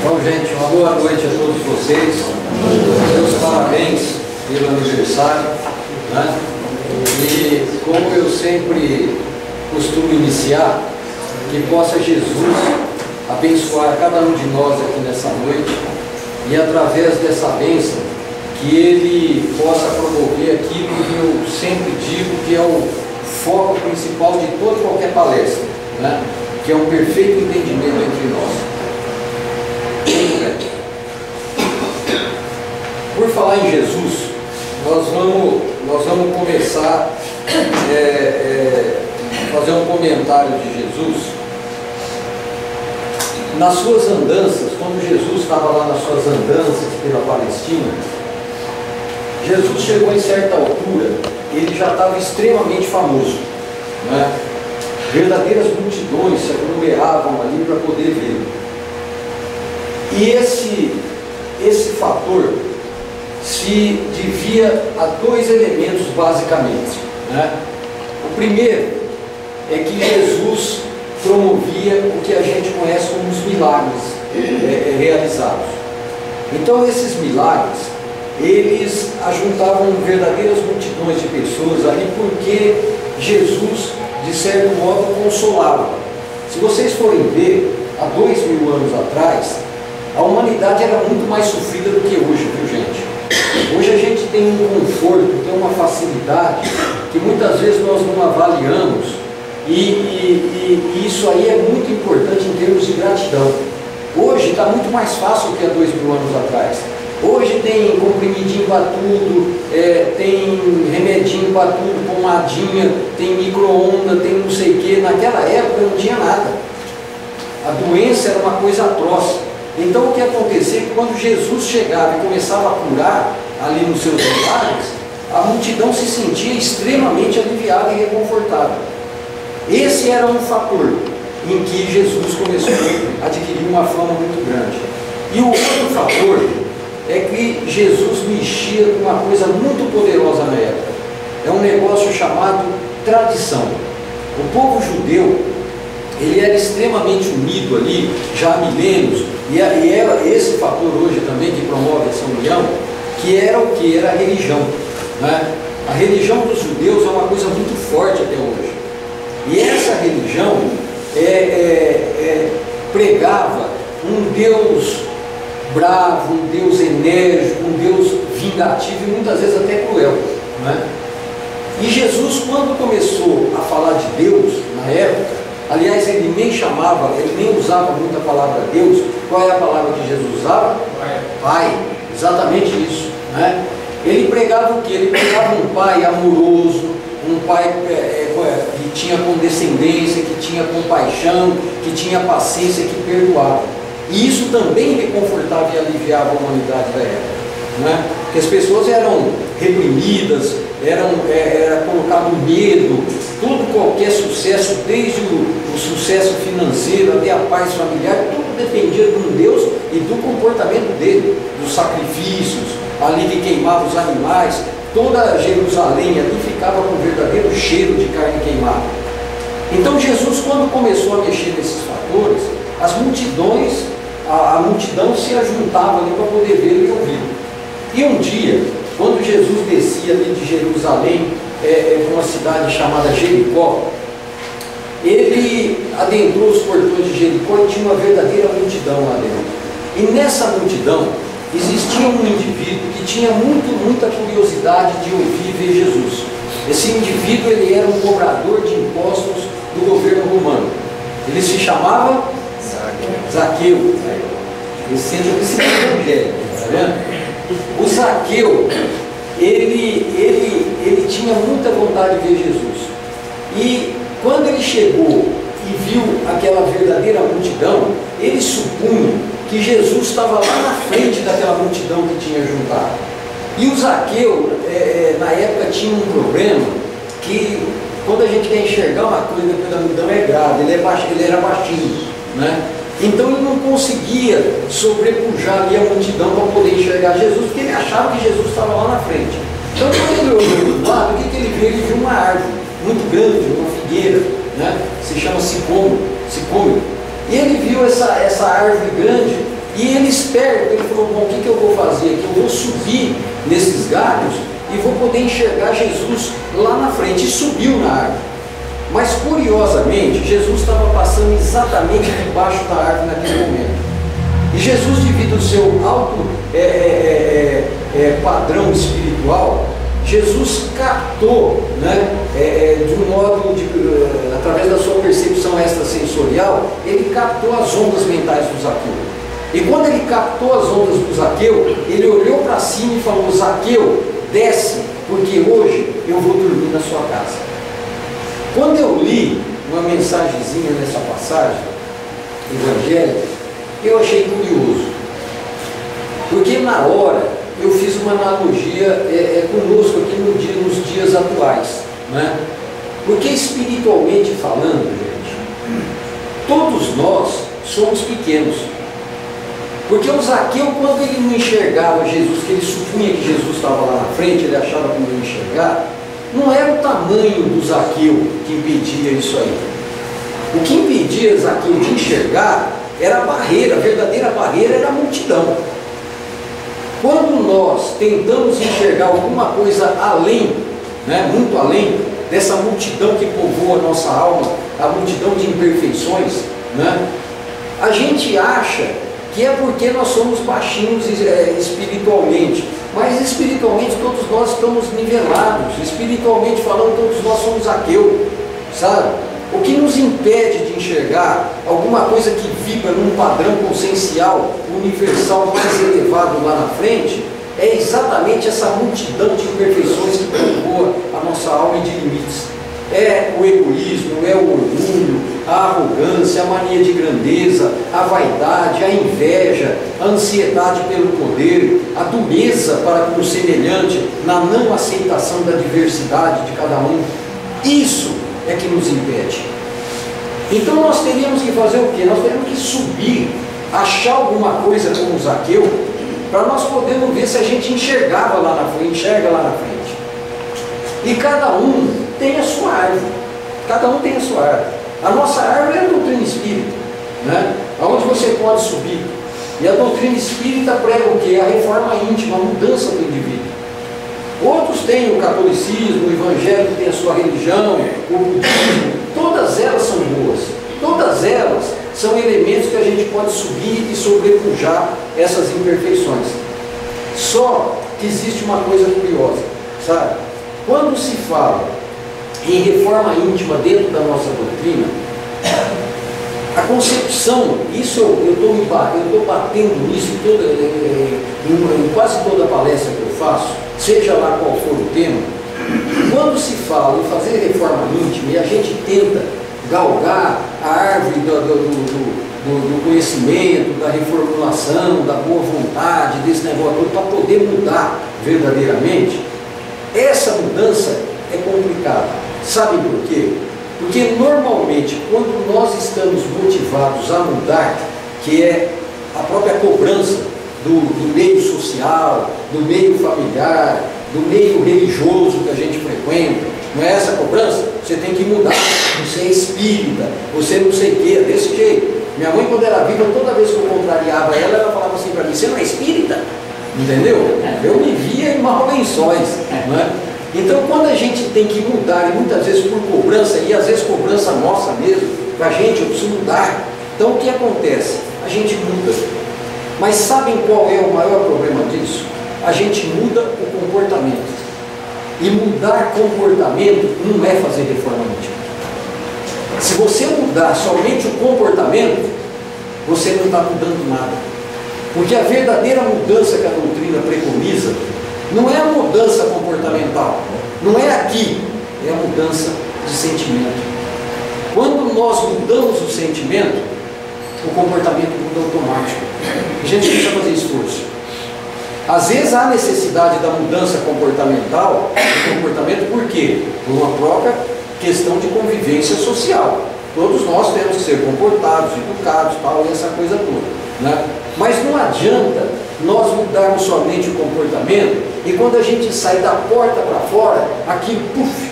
Bom, gente, uma boa noite a todos vocês. Meus parabéns pelo aniversário, né? E como eu sempre costumo iniciar, que possa Jesus abençoar cada um de nós aqui nessa noite e através dessa bênção que Ele possa promover aquilo que eu sempre digo que é o foco principal de toda e qualquer palestra, né? Que é um perfeito entendimento entre nós. Por falar em Jesus, nós vamos começar a fazer um comentário de Jesus. Nas suas andanças, quando Jesus estava lá nas suas andanças pela Palestina, Jesus chegou em certa altura, ele já estava extremamente famoso, né? Verdadeiras multidões se aglomeravam ali para poder vê-lo. E esse fator se devia a dois elementos basicamente, né? O primeiro é que Jesus promovia o que a gente conhece como os milagres realizados. Então esses milagres, eles ajuntavam verdadeiras multidões de pessoas ali porque Jesus, de certo modo, consolava. Se vocês forem ver, há 2000 anos atrás, a humanidade era muito mais sofrida do que hoje, viu gente? Hoje a gente tem um conforto, tem uma facilidade que muitas vezes nós não avaliamos e isso aí é muito importante em termos de gratidão. Hoje está muito mais fácil do que há 2000 anos atrás. Hoje tem comprimidinho para tudo, tem remedinho para tudo, pomadinha, tem micro-ondas, tem não sei o que. Naquela época não tinha nada. A doença era uma coisa atroz. Então o que acontecia é que quando Jesus chegava e começava a curar ali nos seus milagres, a multidão se sentia extremamente aliviada e reconfortada. Esse era um fator em que Jesus começou a adquirir uma fama muito grande. E o outro fator é que Jesus mexia com uma coisa muito poderosa na época. É um negócio chamado tradição. O povo judeu, ele era extremamente unido ali, já há milênios, e era esse fator hoje também que promove essa união, que era o que? Era a religião, né? A religião dos judeus é uma coisa muito forte até hoje. E essa religião pregava um Deus bravo, um Deus enérgico, um Deus vingativo e muitas vezes até cruel, né? E Jesus, quando começou a falar de Deus na época, aliás, ele nem chamava, ele nem usava muito a palavra Deus. Qual é a palavra que Jesus usava? Pai, exatamente isso, né? Ele pregava o que? Ele pregava um pai amoroso, um pai que tinha condescendência, que tinha compaixão, que tinha paciência, que perdoava. E isso também reconfortava e aliviava a humanidade da época, né? Porque as pessoas eram reprimidas, era colocado medo, qualquer sucesso, desde o sucesso financeiro até a paz familiar, tudo dependia de um Deus e do comportamento dele, dos sacrifícios, ali que queimava os animais. Toda Jerusalém ali ficava com um verdadeiro cheiro de carne queimada. Então Jesus, quando começou a mexer nesses fatores, as multidões, a multidão se ajuntava ali para poder vê-lo e ouvi-lo. E um dia, quando Jesus descia ali de Jerusalém, para uma cidade chamada Jericó, ele adentrou os portões de Jericó e tinha uma verdadeira multidão lá dentro. E nessa multidão existia um indivíduo que tinha muita curiosidade de ouvir e ver Jesus. Esse indivíduo, ele era um cobrador de impostos do governo romano. Ele se chamava Zaqueu. Ele sente o evangelho, está vendo? O Zaqueu, ele tinha muita vontade de ver Jesus. E quando ele chegou e viu aquela verdadeira multidão, ele supunha que Jesus estava lá na frente daquela multidão que tinha juntado. E o Zaqueu, na época, tinha um problema que, quando a gente quer enxergar uma coisa depois da multidão, é grave. Ele era baixinho, né? Então ele não conseguia sobrepujar ali a multidão para poder enxergar Jesus, porque ele achava que Jesus estava lá na frente. Então quando ele olhou do lado, o que ele viu? Ele viu uma árvore muito grande, uma figueira, né? Se chama sicômoro. E ele viu essa árvore grande E ele esperto, ele falou, bom, o que eu vou fazer aqui? Eu vou subir nesses galhos e vou poder enxergar Jesus lá na frente. E subiu na árvore. Mas curiosamente, Jesus estava passando exatamente debaixo da árvore naquele momento. E Jesus, devido ao seu alto padrão espiritual, Jesus captou, né, de um modo, através da sua percepção extrasensorial, ele captou as ondas mentais do Zaqueu. E quando ele captou as ondas do Zaqueu, ele olhou para cima e falou, Zaqueu, desce, porque hoje eu vou dormir na sua casa. Quando eu li uma mensagenzinha nessa passagem evangélica, eu achei curioso, porque na hora eu fiz uma analogia conosco aqui nos dias atuais, né? Porque espiritualmente falando, gente, todos nós somos pequenos. Porque o Zaqueu, quando ele não enxergava Jesus, que ele supunha que Jesus estava lá na frente, ele achava que não ia enxergar, não era o tamanho do Zaqueu que impedia isso aí. O que impedia Zaqueu de enxergar era a barreira, a verdadeira barreira era a multidão. Quando nós tentamos enxergar alguma coisa além, né, muito além dessa multidão que povoa a nossa alma, a multidão de imperfeições, né, a gente acha que é porque nós somos baixinhos espiritualmente, mas espiritualmente todos nós estamos nivelados, espiritualmente falando todos nós somos Zaqueu, sabe? O que nos impede de enxergar alguma coisa que vibra num padrão consciencial universal mais elevado lá na frente, é exatamente essa multidão de imperfeições que povoa a nossa alma e de limites. É o egoísmo, é o orgulho, a arrogância, a mania de grandeza, a vaidade, a inveja, a ansiedade pelo poder, a dureza para com o semelhante, na não aceitação da diversidade de cada um. Isso é que nos impede. Então nós teríamos que fazer o quê? Nós teríamos que subir, achar alguma coisa como o Zaqueu, para nós podermos ver se a gente enxergava lá na frente, enxerga lá na frente. E cada um tem a sua árvore. Cada um tem a sua árvore. A nossa árvore é a doutrina espírita, né? Aonde você pode subir. E a doutrina espírita prega o quê? A reforma íntima, a mudança do indivíduo. Outros têm o catolicismo, o evangelho que tem a sua religião, o budismo. Todas elas são boas. Todas elas são elementos que a gente pode subir e sobrepujar essas imperfeições. Só que existe uma coisa curiosa, sabe? Quando se fala em reforma íntima dentro da nossa doutrina, a concepção, isso eu estou batendo nisso em quase toda palestra que eu faço, seja lá qual for o tema. Quando se fala em fazer reforma íntima e a gente tenta galgar a árvore do conhecimento, da reformulação, da boa vontade, desse negócio todo, para poder mudar verdadeiramente, essa mudança é complicada. Sabe por quê? Porque normalmente quando nós estamos motivados a mudar, que é a própria cobrança do meio social, do meio familiar, do meio religioso que a gente frequenta, não é essa cobrança? Você tem que mudar, você é espírita, você não sei o que, desse jeito. Minha mãe, quando era viva, toda vez que eu contrariava ela, ela falava assim para mim, você não é espírita? Entendeu? Eu me via em maus lençóis, não é? Então, quando a gente tem que mudar, e muitas vezes por cobrança, e às vezes cobrança nossa mesmo, para a gente, eu preciso mudar. Então, o que acontece? A gente muda. Mas sabem qual é o maior problema disso? A gente muda o comportamento. E mudar comportamento não é fazer reforma íntima. Se você mudar somente o comportamento, você não está mudando nada. Porque a verdadeira mudança que a doutrina preconiza não é a mudança comportamental, não é aqui, é a mudança de sentimento. Quando nós mudamos o sentimento, o comportamento muda automático. A gente precisa fazer esforço. Às vezes há necessidade da mudança comportamental, do comportamento, por quê? Por uma própria questão de convivência social. Todos nós temos que ser comportados, educados, tal, e essa coisa toda, né? Mas não adianta nós mudarmos somente o comportamento e quando a gente sai da porta para fora, aquilo, puf,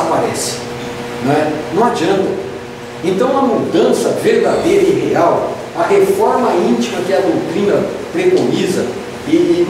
desaparece, né? Não adianta. Então a mudança verdadeira e real, a reforma íntima que a doutrina preconiza e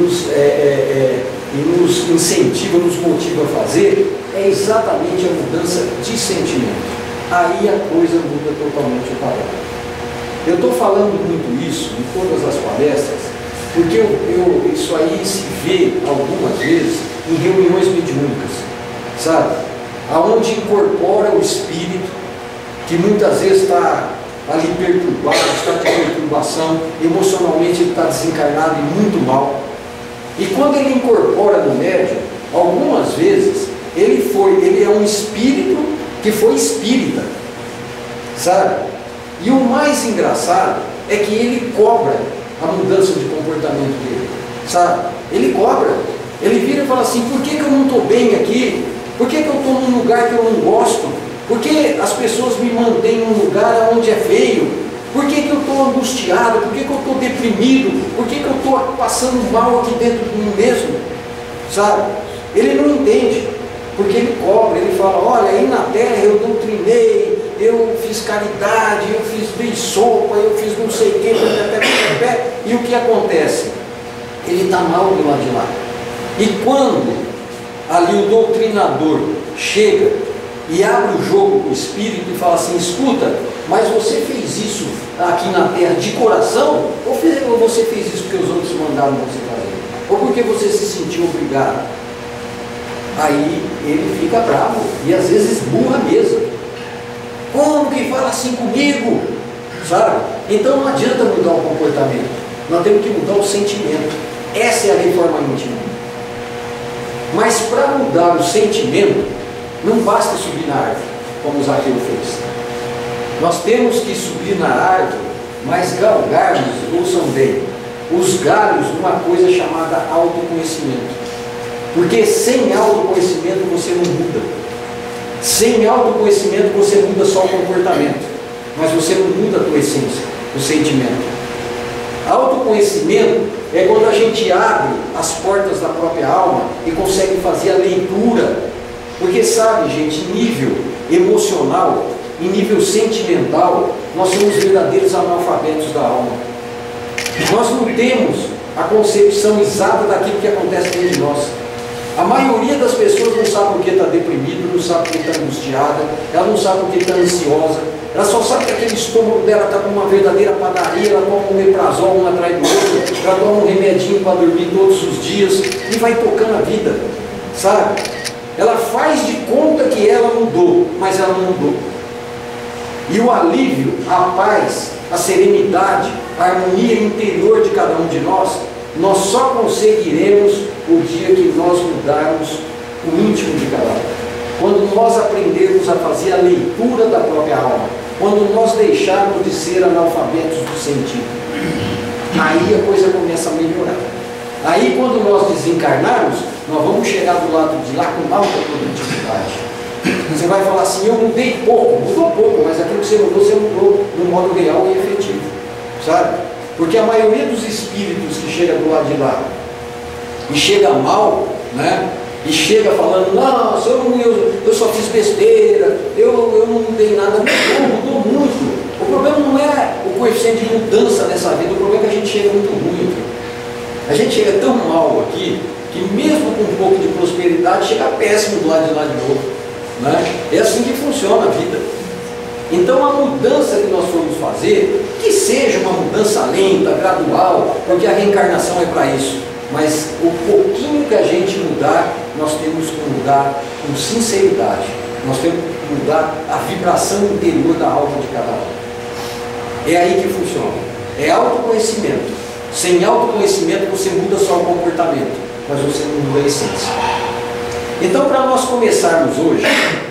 nos incentiva, nos motiva a fazer, é exatamente a mudança de sentimento. Aí a coisa muda totalmente o padrão. Eu estou falando muito isso em todas as palestras, porque isso aí se vê algumas vezes em reuniões mediúnicas, sabe? Aonde incorpora o espírito, que muitas vezes está ali perturbado, está de perturbação, emocionalmente ele está desencarnado e muito mal. E quando ele incorpora no médium, algumas vezes ele é um espírito que foi espírita, sabe? E o mais engraçado é que ele cobra a mudança de comportamento dele, sabe? Ele cobra, ele vira e fala assim: por que eu não estou bem aqui? Por que eu estou num lugar que eu não gosto? Por que as pessoas me mantêm num lugar onde é feio? Por que eu estou angustiado? Por que eu estou deprimido? Por que eu estou passando mal aqui dentro de mim mesmo? Sabe? Ele não entende, porque ele cobra, ele fala: olha, aí na terra eu doutrinei, eu fiz caridade, eu dei sopa, eu fiz não sei o que, e o que acontece? Ele está mal do lado de lá. E quando ali o doutrinador chega e abre o jogo com o espírito e fala assim: escuta, mas você fez isso aqui na terra de coração? Ou você fez isso porque os outros mandaram você fazer? Ou porque você se sentiu obrigado? Aí ele fica bravo e às vezes burra mesmo. Como que fala assim comigo? Sabe? Então não adianta mudar o comportamento, nós temos que mudar o sentimento. Essa é a reforma íntima. Mas para mudar o sentimento, não basta subir na árvore, como Zaqueu fez. Nós temos que subir na árvore, mas galgarmos, ouçam bem, os galhos numa coisa chamada autoconhecimento. Porque sem autoconhecimento você não muda. Sem autoconhecimento você muda só o comportamento, mas você não muda a tua essência, o sentimento. Autoconhecimento é quando a gente abre as portas da própria alma e consegue fazer a leitura. Porque sabe, gente, em nível emocional, em nível sentimental, nós somos verdadeiros analfabetos da alma. Nós não temos a concepção exata daquilo que acontece dentro de nós. A maioria das pessoas não sabe porque está deprimido, não sabe porque está angustiada, ela não sabe porque está ansiosa, ela só sabe que aquele estômago dela está com uma verdadeira padaria, ela toma um meprazol um atrás do outro, ela toma um remedinho para dormir todos os dias e vai tocando a vida, sabe? Ela faz de conta que ela mudou, mas ela não mudou. E o alívio, a paz, a serenidade, a harmonia interior de cada um de nós só conseguiremos o dia que nós mudarmos o íntimo de cada um. Quando nós aprendermos a fazer a leitura da própria alma, quando nós deixarmos de ser analfabetos do sentido, aí a coisa começa a melhorar. Aí quando nós desencarnarmos, nós vamos chegar do lado de lá com alta produtividade. Você vai falar assim: eu mudei pouco, mudou pouco, mas aquilo que você mudou no modo real e efetivo, sabe? Porque a maioria dos espíritos que chega do lado de lá e chega mal, né? E chega falando: nossa, eu só fiz besteira, eu não mudei nada. Mudou muito. O problema não é o coeficiente de mudança nessa vida, o problema é que a gente chega muito ruim. A gente chega tão mal aqui, que mesmo com um pouco de prosperidade, chega péssimo do lado de lá de novo, né? É assim que funciona a vida. Então a mudança que nós formos fazer, que seja uma mudança lenta, gradual, porque a reencarnação é para isso, mas o pouquinho que a gente mudar, nós temos que mudar com sinceridade, nós temos que mudar a vibração interior da alma de cada um. É aí que funciona, é autoconhecimento. Sem autoconhecimento você muda só o comportamento, mas você não muda a essência. Então, para nós começarmos hoje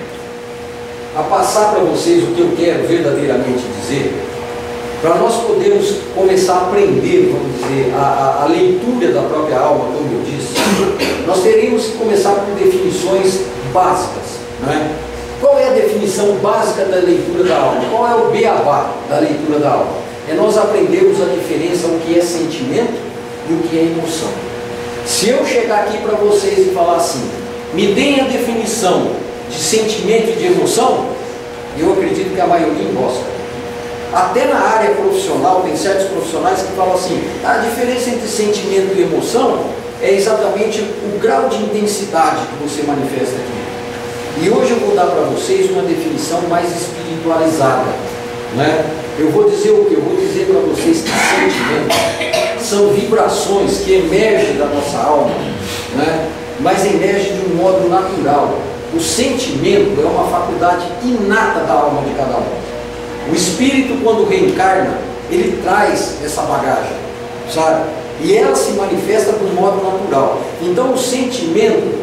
a passar para vocês o que eu quero verdadeiramente dizer, para nós podermos começar a aprender, vamos dizer, a leitura da própria alma, como eu disse, nós teríamos que começar por definições básicas, né? Qual é a definição básica da leitura da alma? Qual é o beabá da leitura da alma? É nós aprendermos a diferença o que é sentimento e o que é emoção. Se eu chegar aqui para vocês e falar assim: me deem a definição de sentimento e de emoção, eu acredito que a maioria gosta. Até na área profissional, tem certos profissionais que falam assim, a diferença entre sentimento e emoção é exatamente o grau de intensidade que você manifesta aqui. E hoje eu vou dar para vocês uma definição mais espiritualizada, né? Eu vou dizer o que? Eu vou dizer para vocês que sentimentos são vibrações que emergem da nossa alma, né? Mas emergem de um modo natural. O sentimento é uma faculdade inata da alma de cada um. O espírito, quando reencarna, ele traz essa bagagem, sabe? E ela se manifesta de um modo natural. Então o sentimento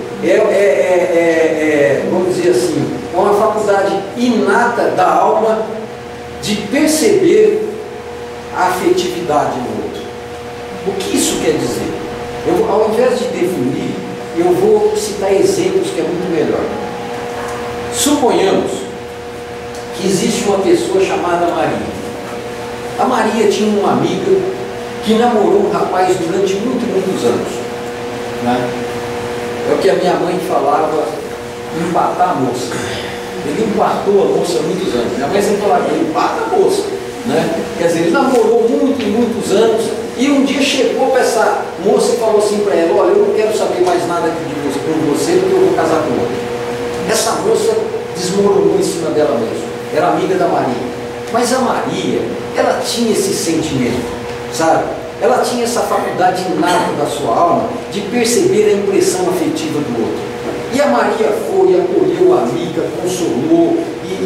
vamos dizer assim, é uma faculdade inata da alma de perceber a afetividade no outro. O que isso quer dizer? Ao invés de definir, eu vou citar exemplos que é muito melhor. Suponhamos que existe uma pessoa chamada Maria. A Maria tinha uma amiga que namorou um rapaz durante muitos anos, né? É o que a minha mãe falava, empatar a moça. Ele empatou a moça há muitos anos. Minha mãe sempre falava, ele empata a moça, né? Quer dizer, ele namorou muitos anos, e um dia chegou para essa moça e falou assim para ela, olha, eu não quero saber mais nada aqui de você, porque eu vou casar com outro. Essa moça desmoronou em cima dela mesmo, era amiga da Maria. Mas a Maria, ela tinha esse sentimento, sabe? Ela tinha essa faculdade inata da sua alma de perceber a impressão afetiva do outro. E a Maria foi, acolheu a amiga, consolou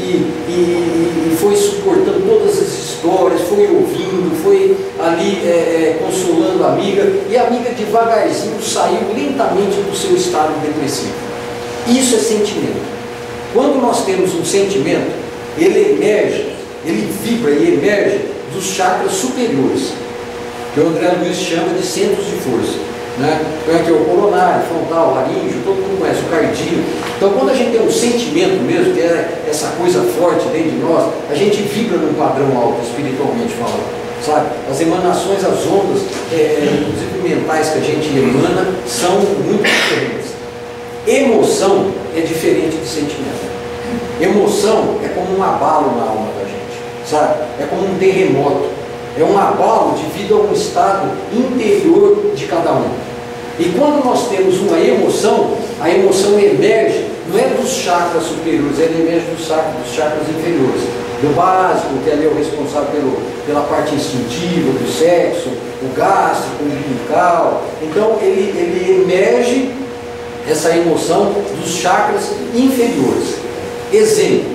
e foi suportando todas as histórias, foi ouvindo, foi ali consolando a amiga, e a amiga devagarzinho saiu lentamente do seu estado depressivo. Isso é sentimento. Quando nós temos um sentimento, ele emerge, ele vibra e emerge dos chakras superiores, que o André Luiz chama de centros de força, né? Então aqui é o coronário, frontal, laríngeo, todo mundo conhece, o cardíaco. Então quando a gente tem um sentimento mesmo, que é essa coisa forte dentro de nós, a gente vibra num padrão alto, espiritualmente falando, sabe? As emanações, as ondas, inclusive mentais que a gente emana, são muito diferentes. Emoção é diferente de sentimento. Emoção é como um abalo na alma da gente, sabe? É como um terremoto. É um abalo devido a um estado interior de cada um. E quando nós temos uma emoção, a emoção emerge, não é dos chakras superiores, ela emerge dos chakras inferiores. Do básico, que ali é o responsável pela parte instintiva, do sexo, o gástrico, o umbilical. Então ele emerge essa emoção dos chakras inferiores. Exemplo.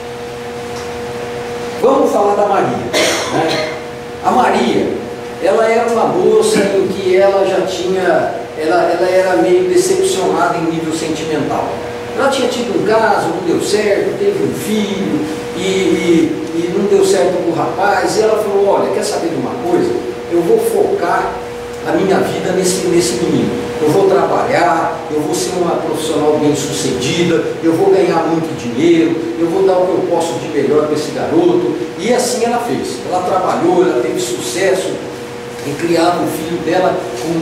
Vamos falar da Maria, né? A Maria, ela era uma moça em que ela já tinha, ela era meio decepcionada em nível sentimental. Ela tinha tido um caso, não deu certo, teve um filho e não deu certo com o rapaz, e ela falou, olha, quer saber de uma coisa? Eu vou focar a minha vida nesse menino. Eu vou trabalhar, eu vou ser uma profissional bem sucedida, eu vou ganhar muito dinheiro, eu vou dar o que eu posso de melhor para esse garoto. E assim ela fez. Ela trabalhou, ela teve sucesso em criar o filho dela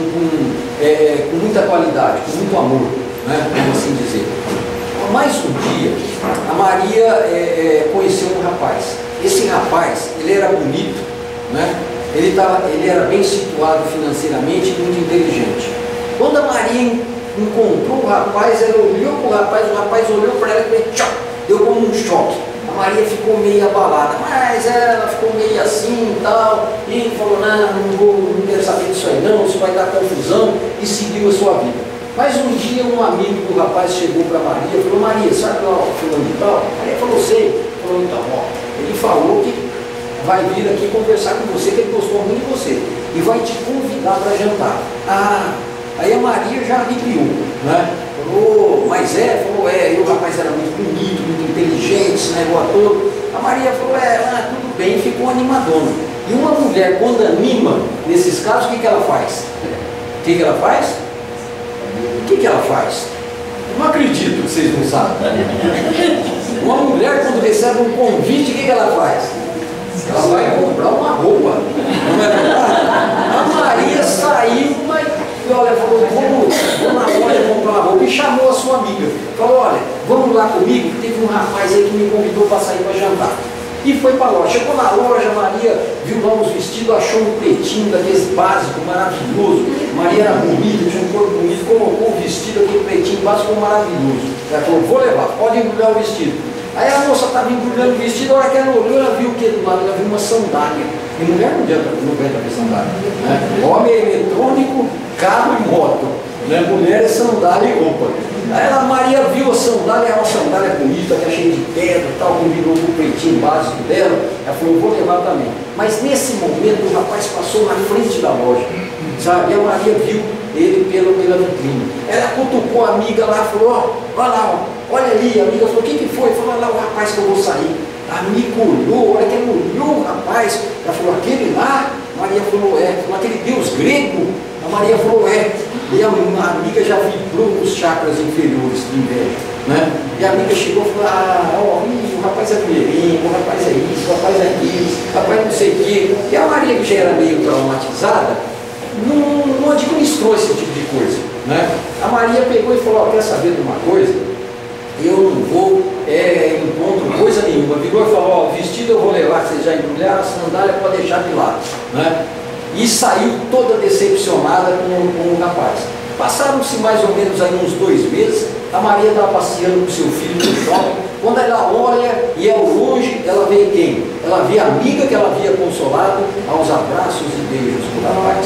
com muita qualidade, com muito amor, né? Vamos assim dizer. Mais um dia, a Maria conheceu um rapaz. Esse rapaz, ele era bonito, né? Ele era bem situado financeiramente e muito inteligente. Quando a Maria encontrou o rapaz, ela olhou para o rapaz olhou para ela e deu como um choque. A Maria ficou meio abalada, mas ela ficou meio assim e tal, e falou, não quero saber disso aí não, isso vai dar confusão, e seguiu a sua vida. Mas um dia um amigo do rapaz chegou para Maria e falou, Maria, sabe lá o fulano de tal? Maria falou, sei. Falou, então, ele falou que vai vir aqui conversar com você, que ele gostou muito de você, e vai te convidar para jantar. Aí a Maria já arrepiou, né? Falou, mas falou, e o rapaz era muito bonito, muito inteligente, esse negócio todo. A Maria falou, tudo bem, e ficou animadona. E uma mulher, quando anima, nesses casos, o que ela faz? O que ela faz? O que ela faz? Eu não acredito que vocês não sabem. Uma mulher, quando recebe um convite, o que ela faz? Ela vai comprar uma roupa, não é verdade? A Maria saiu, mas falou, vamos na loja comprar uma roupa, e chamou a sua amiga. Falou, olha, vamos lá comigo, que teve um rapaz aí que me convidou para sair para jantar. E foi para a loja. Chegou na loja, Maria viu lá uns vestidos, achou um pretinho daqueles básicos, maravilhoso. Maria era bonita, tinha um corpo bonito, colocou o vestido, aquele pretinho básico, maravilhoso. Ela falou, vou levar, pode embrulhar o vestido. Aí a moça estava embrulhando o vestido, a hora que ela olhou, ela viu o que do lado? Ela viu uma sandália. E mulher não aguenta ver sandália. Né? Homem é eletrônico, carro e moto. Né? Mulher é sandália e roupa. Aí a Maria viu a sandália, é uma sandália bonita, que é cheia de pedra e tal, combinou com o peitinho básico dela. Ela falou, vou levar também. Mas nesse momento o rapaz passou na frente da loja, sabe? E a Maria viu ele pela vitrine. Ela cutucou a amiga lá, falou, olha lá, olha ali. A amiga falou, o que foi? Falou, olha lá o rapaz que eu vou sair. A amiga olhou, olha que ela olhou o rapaz. Ela falou, aquele lá? Maria falou, é. Falou, aquele deus grego? A Maria falou, é. E a amiga já vibrou nos chakras inferiores de inveja, né? E a amiga chegou e falou, o rapaz é primeirinho, o rapaz é isso, o rapaz é aquilo, o rapaz não sei o quê. E a Maria, que já era meio traumatizada, não administrou esse tipo de coisa, né? A Maria pegou e falou, quer saber de uma coisa? Eu não vou encontro coisa nenhuma. Virou e falou, o vestido eu vou levar, que vocês já embrulharam, a sandália pode deixar de lado, né? E saiu toda decepcionada com o rapaz. Passaram-se mais ou menos aí uns 2 meses, a Maria estava passeando com seu filho no shopping, quando ela olha e ao longe, ela vê quem? Ela vê a amiga que ela havia consolado aos abraços e beijos do rapaz.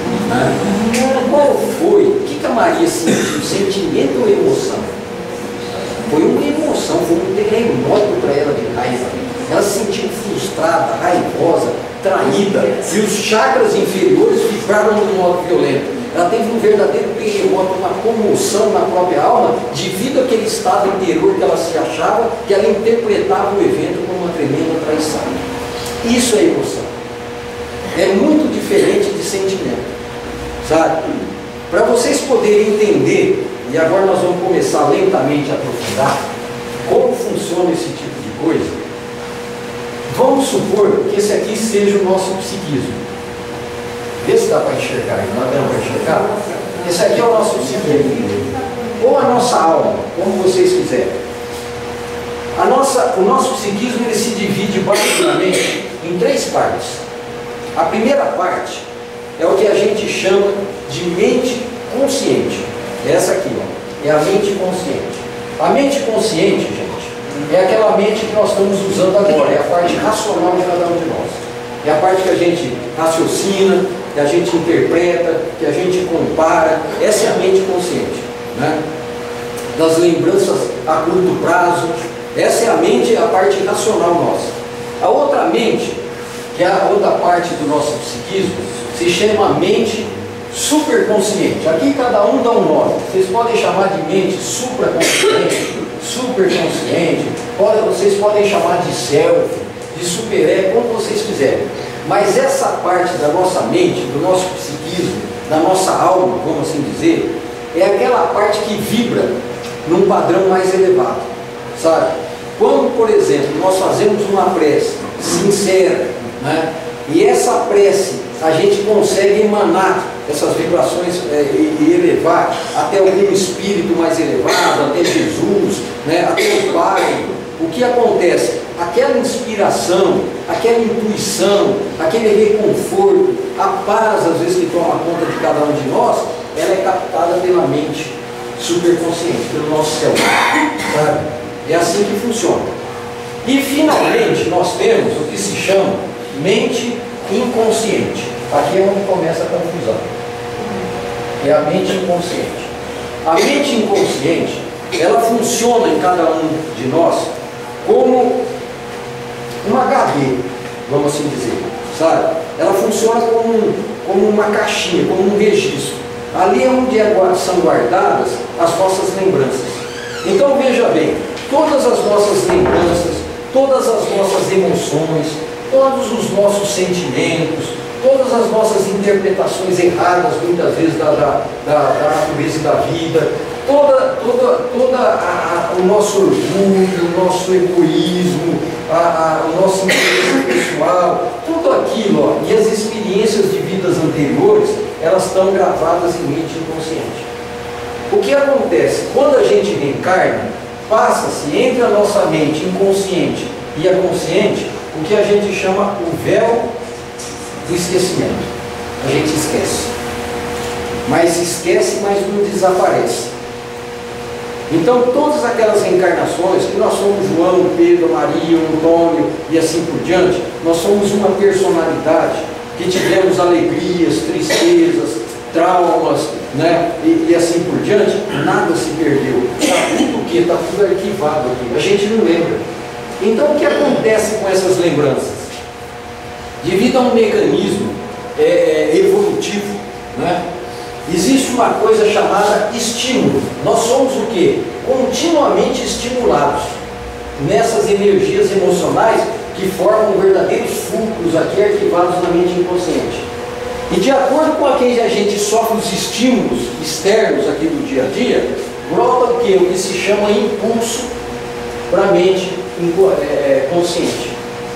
Né? Qual foi? O que a Maria sentiu? Sentimento ou emoção? Foi uma emoção, foi um terremoto para ela de raiva. Ela se sentiu frustrada, raivosa, traída, e os chakras inferiores vibraram de um modo violento. Ela teve um verdadeiro terremoto, uma comoção na própria alma, devido àquele estado interior que ela se achava, que ela interpretava o evento como uma tremenda traição. Isso é emoção. É muito diferente de sentimento, sabe? Para vocês poderem entender, e agora nós vamos começar lentamente a aprofundar como funciona esse tipo de coisa. Vamos supor que esse aqui seja o nosso psiquismo. Vê se dá para enxergar, não dá para enxergar? Esse aqui é o nosso psiquismo, ou a nossa alma, como vocês quiserem. O nosso psiquismo ele se divide basicamente em 3 partes. A primeira parte é o que a gente chama de mente consciente. Essa aqui, ó, é a mente consciente. A mente consciente, gente, é aquela mente que nós estamos usando agora, é a parte racional de cada um de nós. É a parte que a gente raciocina, que a gente interpreta, que a gente compara. Essa é a mente consciente, né? Das lembranças a curto prazo. Essa é a mente, a parte racional nossa. A outra mente, que é a outra parte do nosso psiquismo, se chama mente superconsciente. Aqui cada um dá um nome. Vocês podem chamar de mente supraconsciente, superconsciente, vocês podem chamar de self, de superego, como vocês quiserem. Mas essa parte da nossa mente, do nosso psiquismo, da nossa alma, vamos assim dizer, é aquela parte que vibra num padrão mais elevado, sabe? Quando, por exemplo, nós fazemos uma prece sincera, né? E essa prece a gente consegue emanar essas vibrações e elevar até algum espírito mais elevado, até Jesus, né? Até o Pai. O que acontece? Aquela inspiração, aquela intuição, aquele reconforto, a paz às vezes que toma conta de cada um de nós, ela é captada pela mente superconsciente, pelo nosso céu, sabe? É assim que funciona. E finalmente nós temos o que se chama mente inconsciente. Aqui é onde começa a confusão. É a mente inconsciente. A mente inconsciente, ela funciona em cada um de nós como uma gaveta, vamos assim dizer, sabe? Ela funciona como uma caixinha, como um registro. Ali é onde são guardadas as nossas lembranças. Então veja bem, todas as nossas lembranças, todas as nossas emoções, todos os nossos sentimentos, todas as nossas interpretações erradas, muitas vezes, da natureza e da vida, o nosso orgulho, o nosso egoísmo, o nosso interesse pessoal, tudo aquilo, ó, e as experiências de vidas anteriores, elas estão gravadas em mente inconsciente. O que acontece? Quando a gente reencarna, passa-se entre a nossa mente inconsciente e a consciente o que a gente chama o véu do esquecimento. A gente esquece. Mas esquece, mas não desaparece. Então, todas aquelas reencarnações, que nós somos João, Pedro, Maria, Antônio e assim por diante, nós somos uma personalidade que tivemos alegrias, tristezas, traumas, né? E assim por diante, nada se perdeu. Está tudo o quê? Está tudo arquivado aqui. A gente não lembra. Então, o que acontece com essas lembranças? Devido a um mecanismo evolutivo, né? Existe uma coisa chamada estímulo. Nós somos o quê? Continuamente estimulados nessas energias emocionais que formam verdadeiros fulcros aqui arquivados na mente inconsciente. E de acordo com aqueles a gente sofre os estímulos externos aqui do dia a dia, brota o quê? O que se chama impulso para a mente consciente.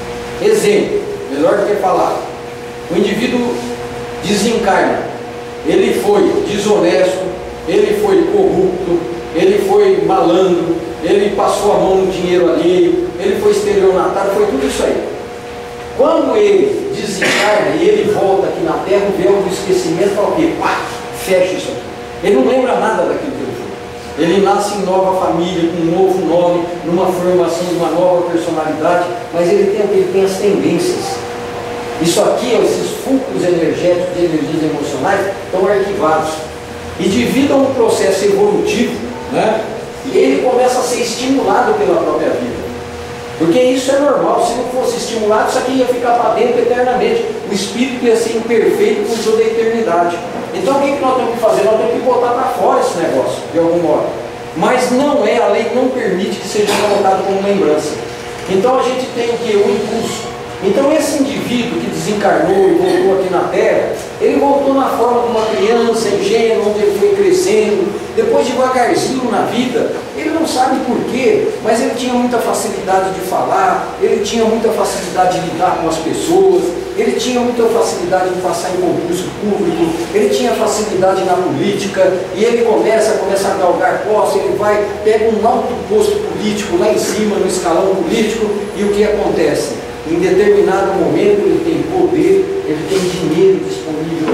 Exemplo, melhor do que falar. O indivíduo desencarna. Ele foi desonesto, ele foi corrupto, ele foi malandro, ele passou a mão no dinheiro alheio, ele foi estelionatário, foi tudo isso aí. Quando ele desencarna e ele volta aqui na Terra, o véu do esquecimento fala o quê? Pá, fecha isso aqui. Ele não lembra nada daquilo que ele foi. Ele nasce em nova família, com um novo nome, numa formação de uma nova personalidade, mas ele tem as tendências. Isso aqui, esses fulcros energéticos de energias emocionais, estão arquivados. E devido a um processo evolutivo, né, ele começa a ser estimulado pela própria vida. Porque isso é normal. Se não fosse estimulado, isso aqui ia ficar para dentro eternamente. O espírito ia ser imperfeito por toda a eternidade. Então o que nós temos que fazer? Nós temos que botar para fora esse negócio, de algum modo. Mas não é, a lei não permite que seja colocado como lembrança. Então a gente tem o que? O impulso. Então esse indivíduo que desencarnou e voltou aqui na Terra, ele voltou na forma de uma criança ingênua, onde ele foi crescendo, depois devagarzinho na vida, ele não sabe porquê, mas ele tinha muita facilidade de falar, ele tinha muita facilidade de lidar com as pessoas, ele tinha muita facilidade de passar em concurso público, ele tinha facilidade na política, e ele começa a galgar posse, ele vai, pega um alto posto político lá em cima, no escalão político, e o que acontece? Em determinado momento ele tem poder, ele tem dinheiro disponível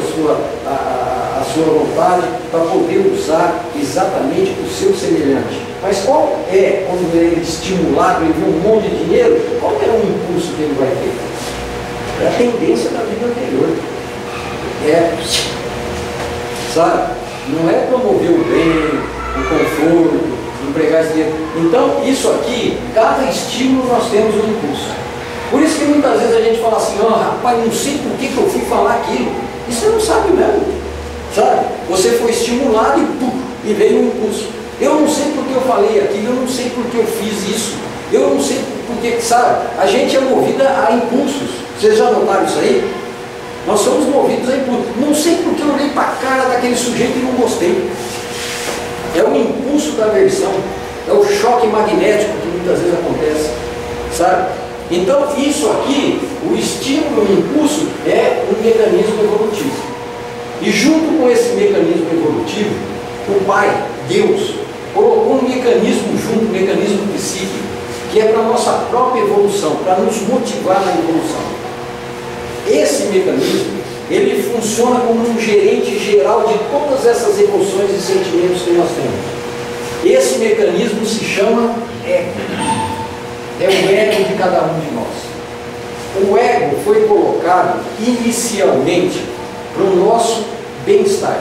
à sua vontade para poder usar exatamente o seu semelhante. Mas qual é, quando ele é estimulado, ele vê um monte de dinheiro, qual é o impulso que ele vai ter? É a tendência da vida anterior. Sabe? Não é promover o bem, o conforto, empregar esse dinheiro. Então, isso aqui, cada estímulo nós temos um impulso. Por isso que muitas vezes a gente fala assim, rapaz, não sei por que eu fui falar aquilo. E você não sabe mesmo, sabe? Você foi estimulado e veio um impulso. Eu não sei por que eu falei aquilo, eu não sei por que eu fiz isso, eu não sei por que, sabe? A gente é movida a impulsos. Vocês já notaram isso aí? Nós somos movidos a impulsos. Não sei por que eu olhei para a cara daquele sujeito e não gostei. É o impulso da aversão, é o choque magnético que muitas vezes acontece, sabe? Então, isso aqui, o estímulo e o impulso é um mecanismo evolutivo. E junto com esse mecanismo evolutivo, o Pai, Deus, colocou um mecanismo junto, um mecanismo psíquico, que é para a nossa própria evolução, para nos motivar na evolução. Esse mecanismo, ele funciona como um gerente geral de todas essas emoções e sentimentos que nós temos. Esse mecanismo se chama ego. É o ego de cada um de nós. O ego foi colocado inicialmente para o nosso bem-estar.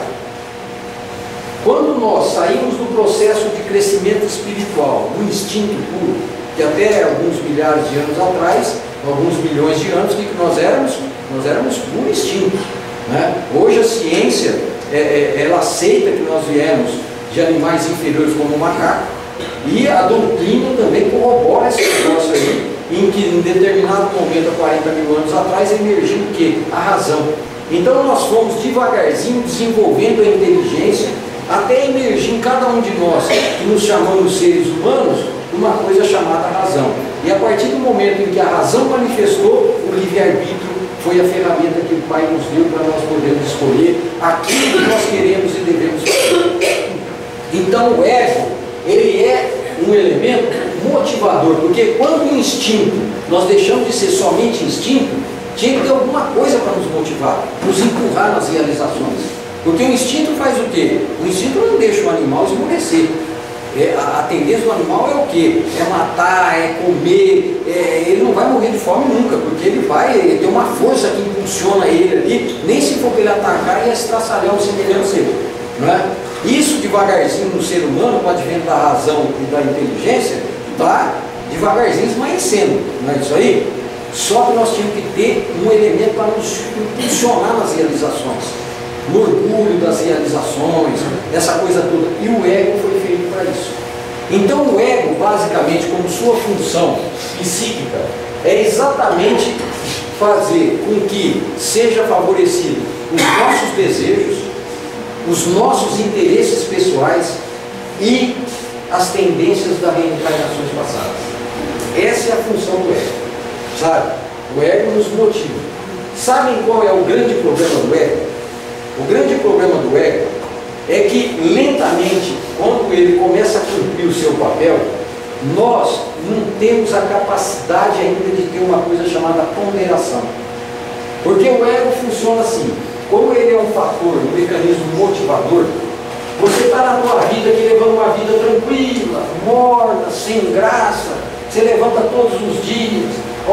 Quando nós saímos do processo de crescimento espiritual, do instinto puro, que até alguns milhares de anos atrás, alguns milhões de anos, o que nós éramos? Nós éramos puro instinto, né? Hoje a ciência, ela aceita que nós viemos de animais inferiores como o macaco, e a doutrina também corrobora esse negócio aí, em que em determinado momento, há 40 mil anos atrás, emergiu o quê? A razão. Então nós fomos devagarzinho desenvolvendo a inteligência, até emergir em cada um de nós, que nos chamamos seres humanos, uma coisa chamada razão. E a partir do momento em que a razão manifestou, o livre-arbítrio foi a ferramenta que o Pai nos deu para nós podermos escolher aquilo que nós queremos e devemos fazer. Então o ego, ele é um elemento motivador, porque quando o instinto, nós deixamos de ser somente instinto, tinha que ter alguma coisa para nos motivar, nos empurrar nas realizações. Porque o instinto faz o quê? O instinto não deixa o animal esmorecer. A tendência do animal é o quê? É matar, é comer, ele não vai morrer de fome nunca, porque ele tem uma força que impulsiona ele ali, nem se for para ele atacar e estraçalhar o semelhante seu. Não é? Isso devagarzinho no ser humano, com o advento da razão e da inteligência, está devagarzinho esmaecendo, não é isso aí? Só que nós tínhamos que ter um elemento para nos impulsionar nas realizações. No orgulho das realizações, essa coisa toda. E o ego foi feito para isso. Então o ego, basicamente, como sua função psíquica, é exatamente fazer com que seja favorecido os nossos desejos, os nossos interesses pessoais e as tendências das reencarnações passadas. Essa é a função do ego, sabe? O ego nos motiva. Sabem qual é o grande problema do ego? O grande problema do ego é que lentamente, quando ele começa a cumprir o seu papel, nós não temos a capacidade ainda de ter uma coisa chamada ponderação. Porque o ego funciona assim, como ele é um fator, um mecanismo motivador, você está na tua vida aqui levando uma vida tranquila, morna, sem graça, você levanta todos os dias,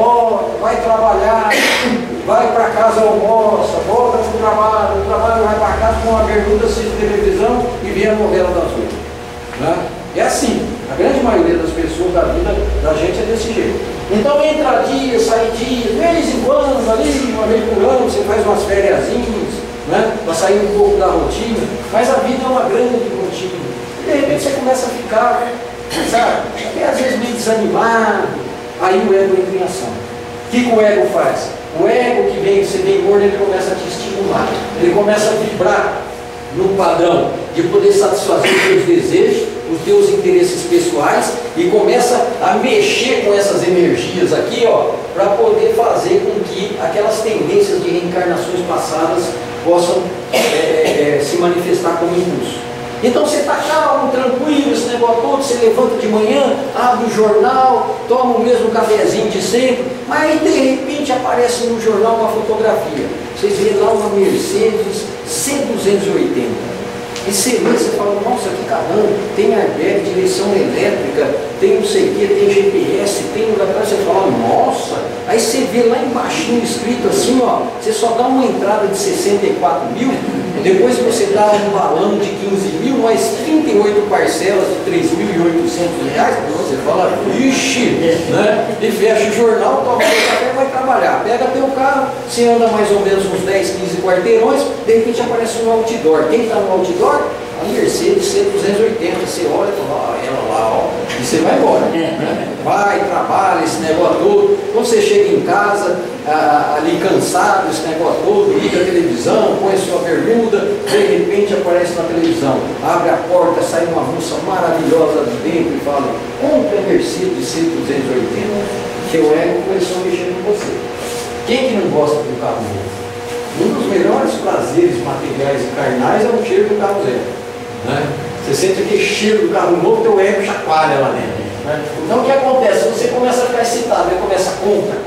vai trabalhar, vai para casa, almoça, volta para o trabalho, vai para casa com uma bermuda, assiste televisão e vê a novela das 8. Né? É assim, a grande maioria das pessoas da vida da gente é desse jeito. Então entra dia, sai dia, de vez em quando, ali, uma vez por ano, você faz umas fériasinhas, né? Para sair um pouco da rotina, mas a vida é uma grande rotina. E de repente você começa a ficar, sabe, até às vezes meio desanimado, aí o ego entra em ação. O que o ego faz? O ego que vem, você vem gordo, ele começa a te estimular, ele começa a vibrar no padrão de poder satisfazer os teus desejos, os teus interesses pessoais e começa a mexer com essas energias aqui, para poder fazer com que aquelas tendências de reencarnações passadas possam se manifestar como impulso. Então você está calmo, tranquilo, esse negócio todo, você levanta de manhã, abre o jornal, toma o mesmo cafezinho de sempre, mas aí de repente aparece no jornal uma fotografia. Vocês veem lá uma Mercedes C280. E você vê, você fala, nossa, que caramba, tem airbag, direção elétrica, tem não sei o que, tem GPS, tem lugar para você fala, nossa. Aí você vê lá embaixo escrito assim, você só dá uma entrada de 64 mil, depois você dá um balão de 15 mil, mais 38 parcelas de 3.800 reais, você fala, ixi, né? E fecha o jornal, toma o café e vai trabalhar. Pega teu carro, você anda mais ou menos uns 10, 15 quarteirões, de repente aparece um outdoor. Quem está no outdoor? A Mercedes C280, você olha e fala, ela lá, e você vai embora. Vai, trabalha, esse negócio todo. Quando você chega em casa, ali cansado, esse negócio todo, liga a televisão, põe a sua bermuda, de repente aparece na televisão, abre a porta, sai uma moça maravilhosa de dentro e fala, compre a Mercedes C280, que o ego começou a mexer com você. Quem que não gosta do carro novo? Um dos melhores prazeres materiais e carnais é o cheiro do carro zero. Né? Você sente aquele cheiro do carro novo, teu ego chacoalha lá dentro. Né? Então o que acontece? Você começa a ficar excitado, você começa a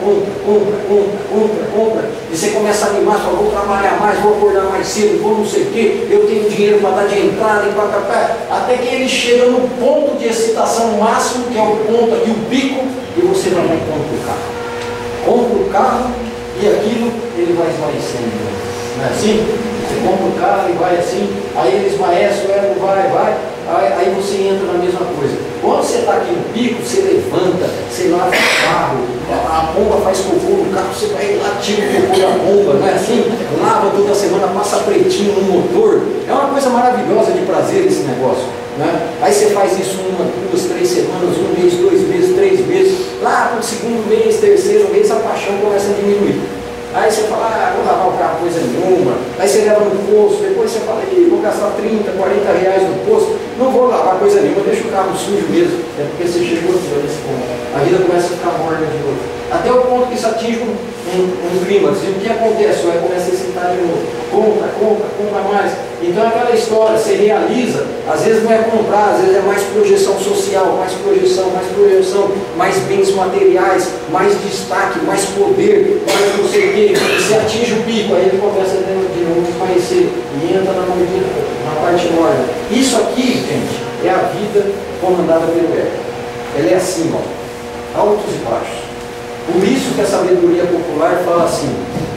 compra, e você começa a animar, fala, vou trabalhar mais, vou acordar mais cedo, vou não sei o quê, eu tenho dinheiro para dar de entrada, até que ele chega no ponto de excitação máximo, que é o ponto aqui, o pico, e você vai lá e compra o carro. Compra o carro e aquilo ele vai esmaecendo. Não é assim? Você compra o carro e vai assim, aí ele esmaece, o ego vai, aí você entra na mesma coisa. Quando você está aqui no pico, você levanta, você lava o carro, a pomba faz cocô no carro, você vai lá, tira o cocô da pomba, não é assim? Lava toda semana, passa pretinho no motor. É uma coisa maravilhosa de prazer esse negócio. Né? Aí você faz isso 1, 2, 3 semanas, 1 mês, 2 meses, 3 meses, lá para o segundo mês, terceiro mês, a paixão começa a diminuir. Aí você fala, vou lavar o carro, coisa nenhuma. Aí você leva no posto, depois você fala, vou gastar 30, 40 reais no posto, não vou lavar coisa nenhuma, deixa o carro sujo mesmo. É porque você chegou nesse ponto. A vida começa a ficar morna de novo. Até o ponto que isso atinge um clímax. E o que acontece? Aí começa a se tentar de novo. Compra mais. Então é aquela história, você realiza, às vezes não é comprar, às vezes é mais projeção social, mais bens materiais, mais destaque, mais poder, mais não sei o quê. Você atinge o pico, aí ele começa de novo a conhecer e entra na parte morna. Isso aqui, gente, é a vida comandada pelo ego. Ela é assim, ó, altos e baixos. Por isso que a sabedoria popular fala assim: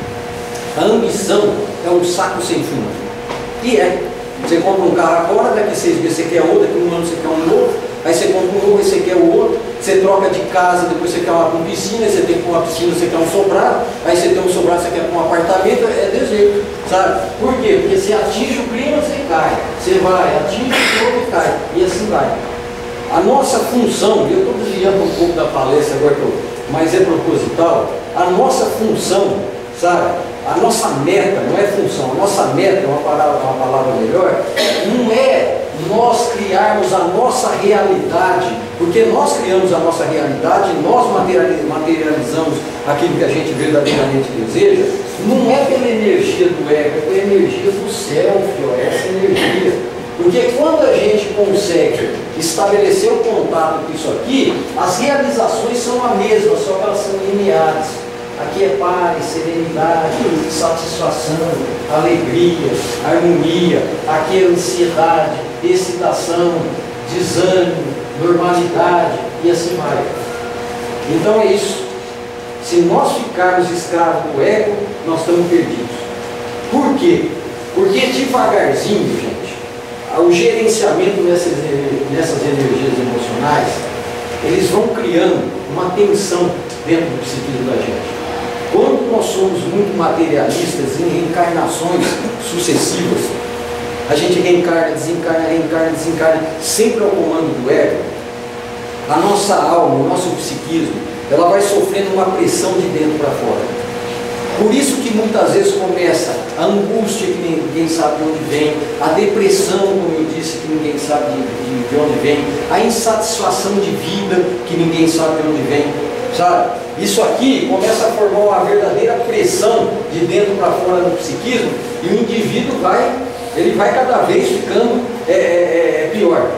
a ambição é um saco sem fundo. E é. Você compra um carro agora, daqui a 6 meses você quer outro, daqui a 1 ano você quer um novo, aí você compra um novo, aí você quer o outro, você troca de casa, depois você quer uma com piscina, aí você tem com uma piscina, você quer um sobrado, aí você tem um sobrado, você quer com um apartamento, é desse jeito, sabe? Por quê? Porque você atinge o clima, você cai, você vai, atinge o outro e cai, e assim vai. A nossa função, e eu estou desviando um pouco da palestra agora, mas é proposital, a nossa função, sabe? A nossa meta, não é função, a nossa meta, uma palavra melhor, não é nós criarmos a nossa realidade, porque nós criamos a nossa realidade, nós materializamos aquilo que a gente verdadeiramente deseja, não é pela energia do ego, é pela energia do céu, filho, é essa energia. Porque quando a gente consegue estabelecer o contato com isso aqui, as realizações são a mesma, só que elas são lineares. Aqui é paz, serenidade, satisfação, alegria, harmonia. Aqui é ansiedade, excitação, desânimo, normalidade e assim vai. Então é isso. Se nós ficarmos escravos do ego, nós estamos perdidos. Por quê? Porque devagarzinho, gente, o gerenciamento dessas energias emocionais, eles vão criando uma tensão dentro do psiquismo da gente. Quando nós somos muito materialistas em reencarnações sucessivas, a gente reencarna, desencarna, sempre ao comando do ego, a nossa alma, o nosso psiquismo, ela vai sofrendo uma pressão de dentro para fora. Por isso que muitas vezes começa a angústia que ninguém sabe de onde vem, a depressão, como eu disse, que ninguém sabe de onde vem, a insatisfação de vida, que ninguém sabe de onde vem, sabe? Isso aqui começa a formar uma verdadeira pressão de dentro para fora no psiquismo, e o indivíduo vai cada vez ficando pior.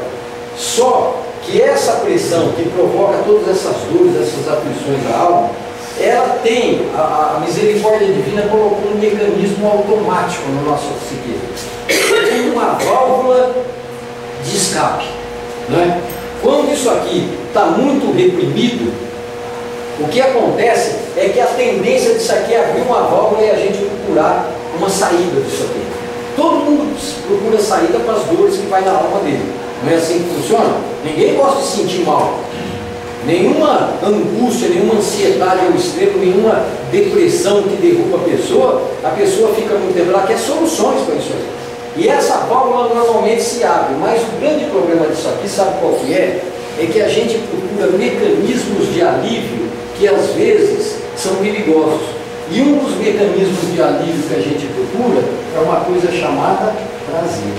Só que essa pressão que provoca todas essas dores, essas aflições da alma, ela tem, a misericórdia divina colocou um mecanismo automático no nosso psiquismo. Tem uma válvula de escape, né? Quando isso aqui está muito reprimido, o que acontece é que a tendência disso aqui é abrir uma válvula e a gente procurar uma saída disso aqui. Todo mundo procura saída para as dores que vai na alma dele. Não é assim que funciona? Ninguém gosta de se sentir mal. Nenhuma angústia, nenhuma ansiedade ao extremo, nenhuma depressão que derruba a pessoa fica muito tempo, ela quer soluções para isso aí. E essa válvula normalmente se abre, mas o grande problema disso aqui, sabe qual que é? É que a gente procura mecanismos de alívio que às vezes são perigosos. E um dos mecanismos de alívio que a gente procura é uma coisa chamada prazer.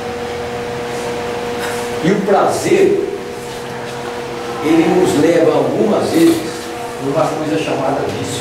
E o prazer, ele nos leva algumas vezes a uma coisa chamada vício.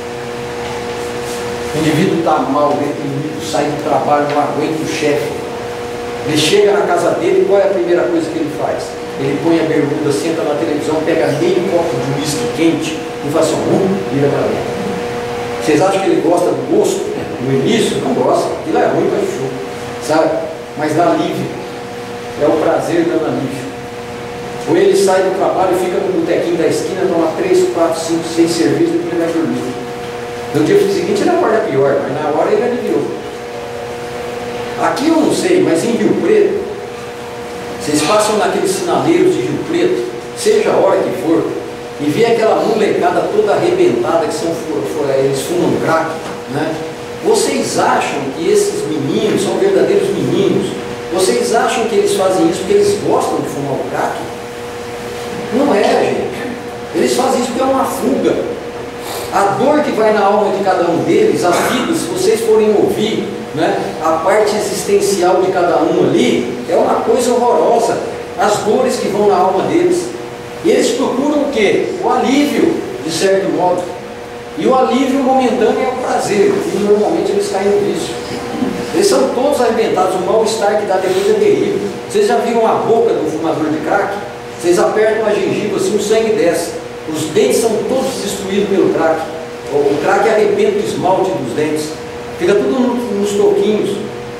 O indivíduo está mal, deprimido, sai do trabalho, não aguenta o chefe. Ele chega na casa dele, qual é a primeira coisa que ele faz? Ele põe a bermuda, senta na televisão, pega meio copo de uísque quente e faz assim, vira para dentro. Vocês acham que ele gosta do gosto? No início, não gosta. Aquilo é ruim para chuchu, sabe? Mas dá alívio. É o prazer dando alívio. Ou ele sai do trabalho e fica no botequinho da esquina, toma 3, 4, 5, 6 cervejas e depois ele vai dormir. No dia seguinte ele acorda pior, mas na hora ele aliviou. Aqui eu não sei, mas em Rio Preto, vocês passam naqueles sinaleiros de Rio Preto, seja a hora que for, e vê aquela molecada toda arrebentada que eles fumam crack, né? Vocês acham que esses meninos são verdadeiros meninos? Vocês acham que eles fazem isso porque eles gostam de fumar o crack? Não é, gente. Eles fazem isso porque é uma fuga. A dor que vai na alma de cada um deles, as vidas, se vocês forem ouvir, né, a parte existencial de cada um ali, é uma coisa horrorosa. As dores que vão na alma deles. E eles procuram o quê? O alívio, de certo modo. E o alívio momentâneo é o prazer, e normalmente eles caem no vício. Eles são todos arrebentados, o mal-estar que dá depois é terrível. Vocês já viram a boca do fumador de crack? Vocês apertam a gengiva assim, o sangue desce. Os dentes são todos destruídos pelo crack. O crack arrebenta o esmalte dos dentes. Fica tudo nos toquinhos.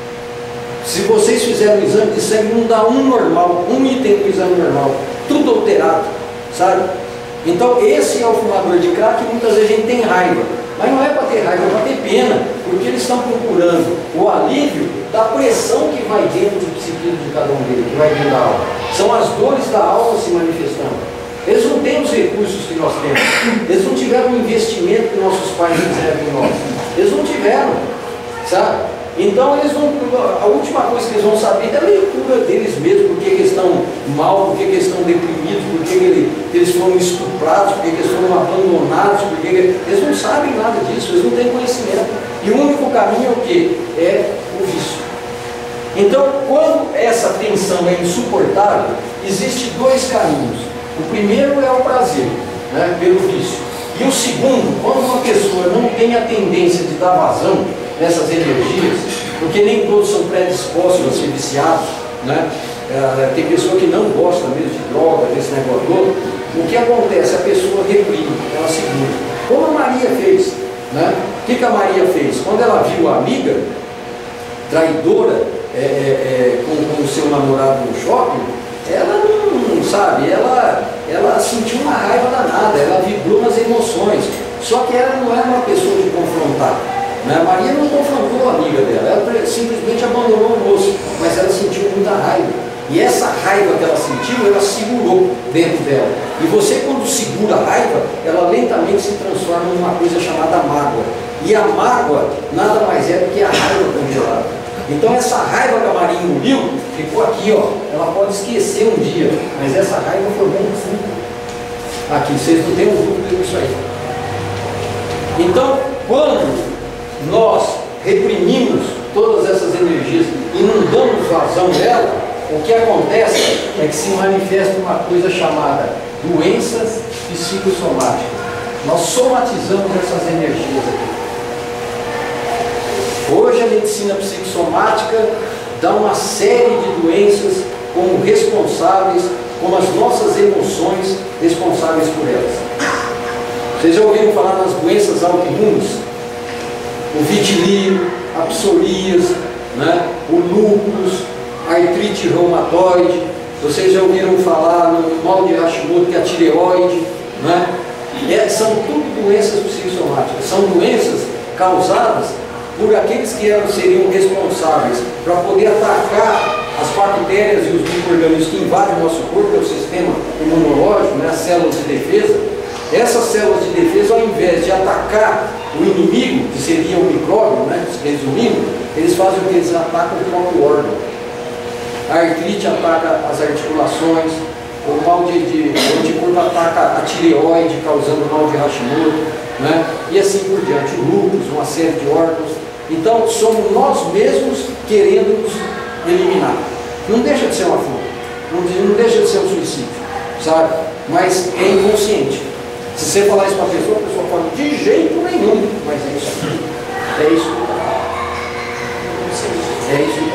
Se vocês fizerem um exame de sangue, não dá um normal, um item do exame normal. Tudo alterado, sabe? Então esse é o fumador de crack e muitas vezes a gente tem raiva. Mas não é para ter raiva, é para ter pena, porque eles estão procurando o alívio da pressão que vai dentro do psiquismo de cada um deles, que vai dentro da alma. São as dores da alma se manifestando. Eles não têm os recursos que nós temos. Eles não tiveram o investimento que nossos pais fizeram em nós. Eles não tiveram, sabe? Então eles vão, a última coisa que eles vão saber é a leitura deles mesmos, por que eles estão mal, por que eles estão deprimidos, por que eles foram estuprados, por que eles foram abandonados, eles não sabem nada disso, eles não têm conhecimento. E o único caminho é o quê? É o vício. Então, quando essa tensão é insuportável, existem dois caminhos. O primeiro é o prazer, né, pelo vício. E o segundo, quando uma pessoa não tem a tendência de dar vazão nessas energias, porque nem todos são predispostos a ser viciados, né? Tem pessoa que não gosta mesmo de droga, desse negócio todo. O que acontece? A pessoa reprime, ela segura. Como a Maria fez, né? O que a Maria fez? Quando ela viu a amiga traidora com o seu namorado no shopping, ela não sabe, ela sentiu uma raiva danada, ela vibrou nas emoções. Só que ela não era uma pessoa de confrontar. A Maria não confrontou a amiga dela, ela simplesmente abandonou o moço, mas ela sentiu muita raiva. E essa raiva que ela sentiu, ela segurou dentro dela. E você, quando segura a raiva, ela lentamente se transforma numa coisa chamada mágoa. E a mágoa nada mais é do que a raiva congelada. Então essa raiva que a Maria engoliu, ficou aqui, ó. Ela pode esquecer um dia, mas essa raiva foi bem no fundo. Aqui, vocês não têm dúvida disso aí. Então, quando nós reprimimos todas essas energias e não damos vazão dela, o que acontece é que se manifesta uma coisa chamada doenças psicossomáticas. Nós somatizamos essas energias aqui. Hoje a medicina psicossomática dá uma série de doenças como responsáveis, como as nossas emoções responsáveis por elas. Vocês já ouviram falar nas doenças autoimunes? O vitiligo, a psoríase, né? O lúpus, a artrite reumatoide. Vocês já ouviram falar no mal de Hashimoto, que é a tireoide, né? São tudo doenças psicossomáticas, são doenças causadas por aqueles que seriam responsáveis para poder atacar as bactérias e os micro-organismos que invadem o nosso corpo, que é o sistema imunológico, né? As células de defesa. Essas células de defesa, ao invés de atacar o inimigo, que seria o micróbio, né? Resumindo, eles fazem o que? Eles atacam o próprio órgão. A artrite ataca as articulações, o mal o anticorpo ataca a tireoide, causando mal de Hashimoto, né? E assim por diante, o lúpus, uma série de órgãos. Então, somos nós mesmos querendo nos eliminar. Não deixa de ser uma fuga, não deixa de ser um suicídio, sabe? Mas é inconsciente. Se você falar isso para a pessoa fala, de jeito nenhum, mas é isso aqui. É isso. É isso.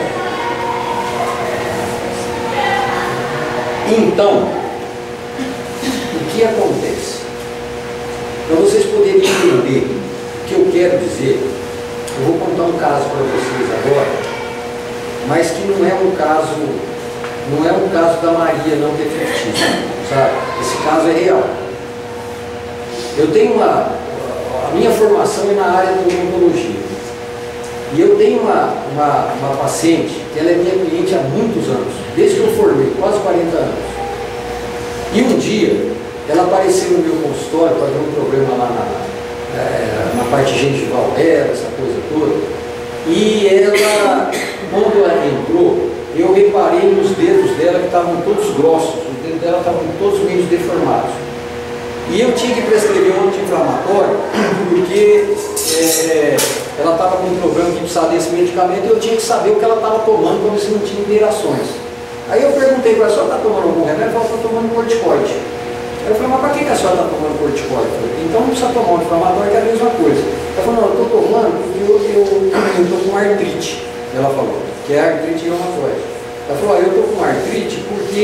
Então, o que acontece? Para vocês poderem entender o que eu quero dizer, eu vou contar um caso para vocês agora, mas que não é um caso da Maria não ter feitiço, sabe? Esse caso é real. Eu tenho a minha formação é na área da odontologia. E eu tenho uma paciente, que ela é minha cliente há muitos anos, desde que eu formei, quase 40 anos. E um dia, ela apareceu no meu consultório para ver um problema lá na parte gengival dela, essa coisa toda. E ela, quando ela entrou, eu reparei nos dedos dela que estavam todos grossos, os dedos dela estavam todos meio deformados. E eu tinha que prescrever um anti-inflamatório, porque ela estava com um problema que precisava desse medicamento e eu tinha que saber o que ela estava tomando para ver se não tinha interações. Aí eu perguntei para ela, a senhora está tomando algum remédio? Ela falou, estou tomando corticoide. Eu falei, mas para que a senhora está tomando corticóide? Eu falei, então não precisa tomar um inflamatório, que é a mesma coisa. Ela falou, não, eu estou tomando porque eu estou com artrite. Ela falou, que é artrite reumatoide. Ela falou, eu estou com artrite porque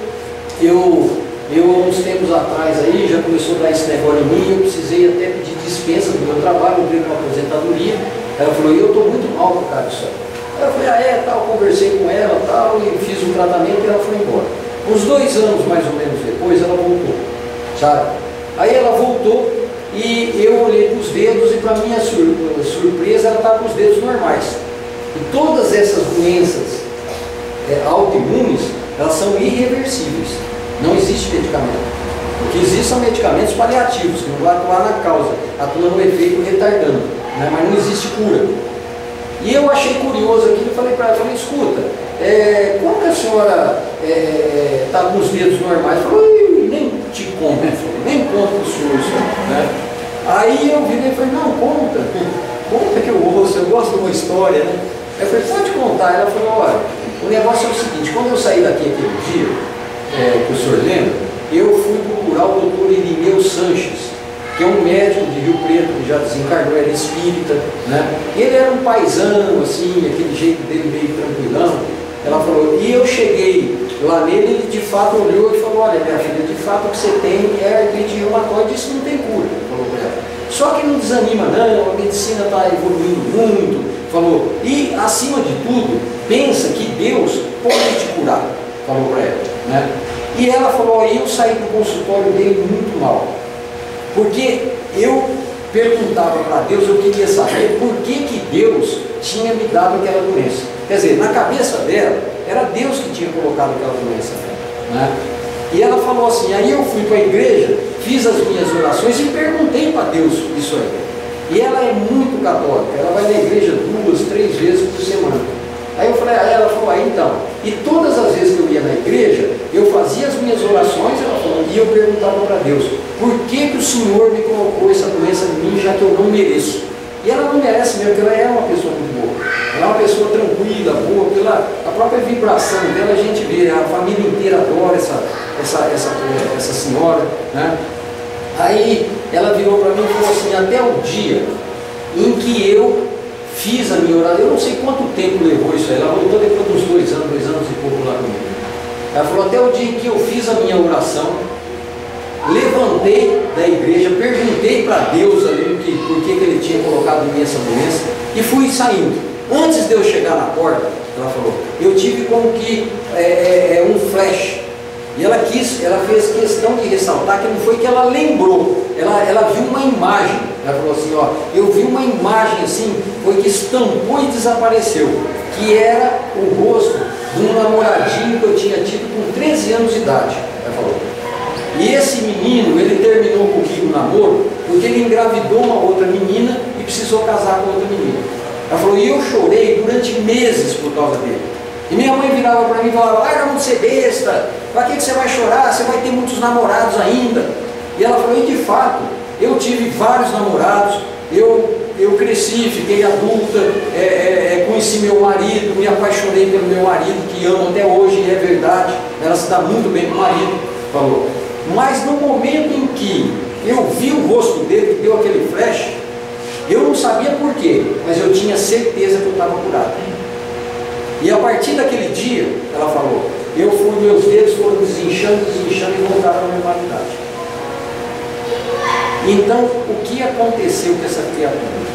eu uns tempos atrás aí, já começou a dar esse negócio em mim, eu precisei até pedir dispensa do meu trabalho, eu entrei com uma aposentadoria. Ela falou, eu estou muito mal por causa disso. Aí eu falei, tal, conversei com ela, tal, e fiz um tratamento e ela foi embora. Uns 2 anos mais ou menos depois, ela voltou, sabe? Aí ela voltou e eu olhei para os dedos e, para minha surpresa, ela estava com os dedos normais. E todas essas doenças autoimunes, elas são irreversíveis. Não existe medicamento. O que existe são medicamentos paliativos, que não vão atuar na causa, atuam no efeito retardando, né? Mas não existe cura. E eu achei curioso aquilo, falei para ela, escuta, como que a senhora está com os dedos normais? Falou, nem te conto, nem conto para o senhor isso, né? Aí eu virei e falei, não, conta que eu ouço, eu gosto de uma história, né? Eu falei, pode contar. Ela falou, olha, o negócio é o seguinte, quando eu saí daqui aquele dia, que o senhor lembra, eu fui procurar o doutor Irineu Sanches, que é um médico de Rio Preto, que já desencarnou, era espírita, né? Ele era um paisano, assim, aquele jeito dele meio tranquilão. Ela falou, e eu cheguei lá nele, ele de fato olhou e falou, olha minha filha, de fato o que você tem é artrite reumatoide, isso não tem cura, falou para ela. Só que não desanima não, a medicina está evoluindo muito, falou, e acima de tudo, pensa que Deus pode te curar, falou para ela, né? E ela falou, aí eu saí do consultório dele muito mal, porque eu perguntava para Deus, eu queria saber por que Deus tinha me dado aquela doença. Quer dizer, na cabeça dela, era Deus que tinha colocado aquela doença, né? E ela falou assim, aí eu fui para a igreja, fiz as minhas orações e perguntei para Deus isso aí. E ela é muito católica, ela vai na igreja 2, 3 vezes por semana. Aí eu falei, aí ela falou, então, e todas as vezes que eu ia na igreja, eu fazia as minhas orações, ela falou, e eu perguntava para Deus, por que o Senhor me colocou essa doença em mim, já que eu não mereço? E ela não merece mesmo, porque ela é uma pessoa muito boa. Ela é uma pessoa tranquila, boa, pela a própria vibração dela, a gente vê, a família inteira adora essa senhora, né? Aí ela virou para mim e falou assim, até o dia em que eu fiz a minha oração, eu não sei quanto tempo levou isso aí, ela voltou depois de uns 2 anos e pouco lá comigo. Ela falou, até o dia em que eu fiz a minha oração, levantei da igreja, perguntei para Deus ali por que ele tinha colocado em mim essa doença e fui saindo. Antes de eu chegar na porta, ela falou, eu tive como que um flash. E ela fez questão de ressaltar que não foi que ela lembrou, ela viu uma imagem. Ela falou assim, ó, eu vi uma imagem assim, foi que estampou e desapareceu, que era o rosto de um namoradinho que eu tinha tido com 13 anos de idade. Ela falou. E esse menino, ele terminou comigo o namoro, porque ele engravidou uma outra menina e precisou casar com outra menina. Ela falou, e eu chorei durante meses por causa dele. E minha mãe virava para mim e falava, larga de ser besta, para que você vai chorar? Você vai ter muitos namorados ainda. E ela falou, e de fato, eu tive vários namorados, eu cresci, fiquei adulta, conheci meu marido, me apaixonei pelo meu marido, que amo até hoje, e é verdade, ela se dá muito bem com o marido, falou. Mas no momento em que eu vi o rosto dele, que deu aquele flash, eu não sabia por quê, mas eu tinha certeza que eu estava curado. E a partir daquele dia, ela falou, meus dedos foram desinchando e voltaram à normalidade. Então, o que aconteceu com essa criatura?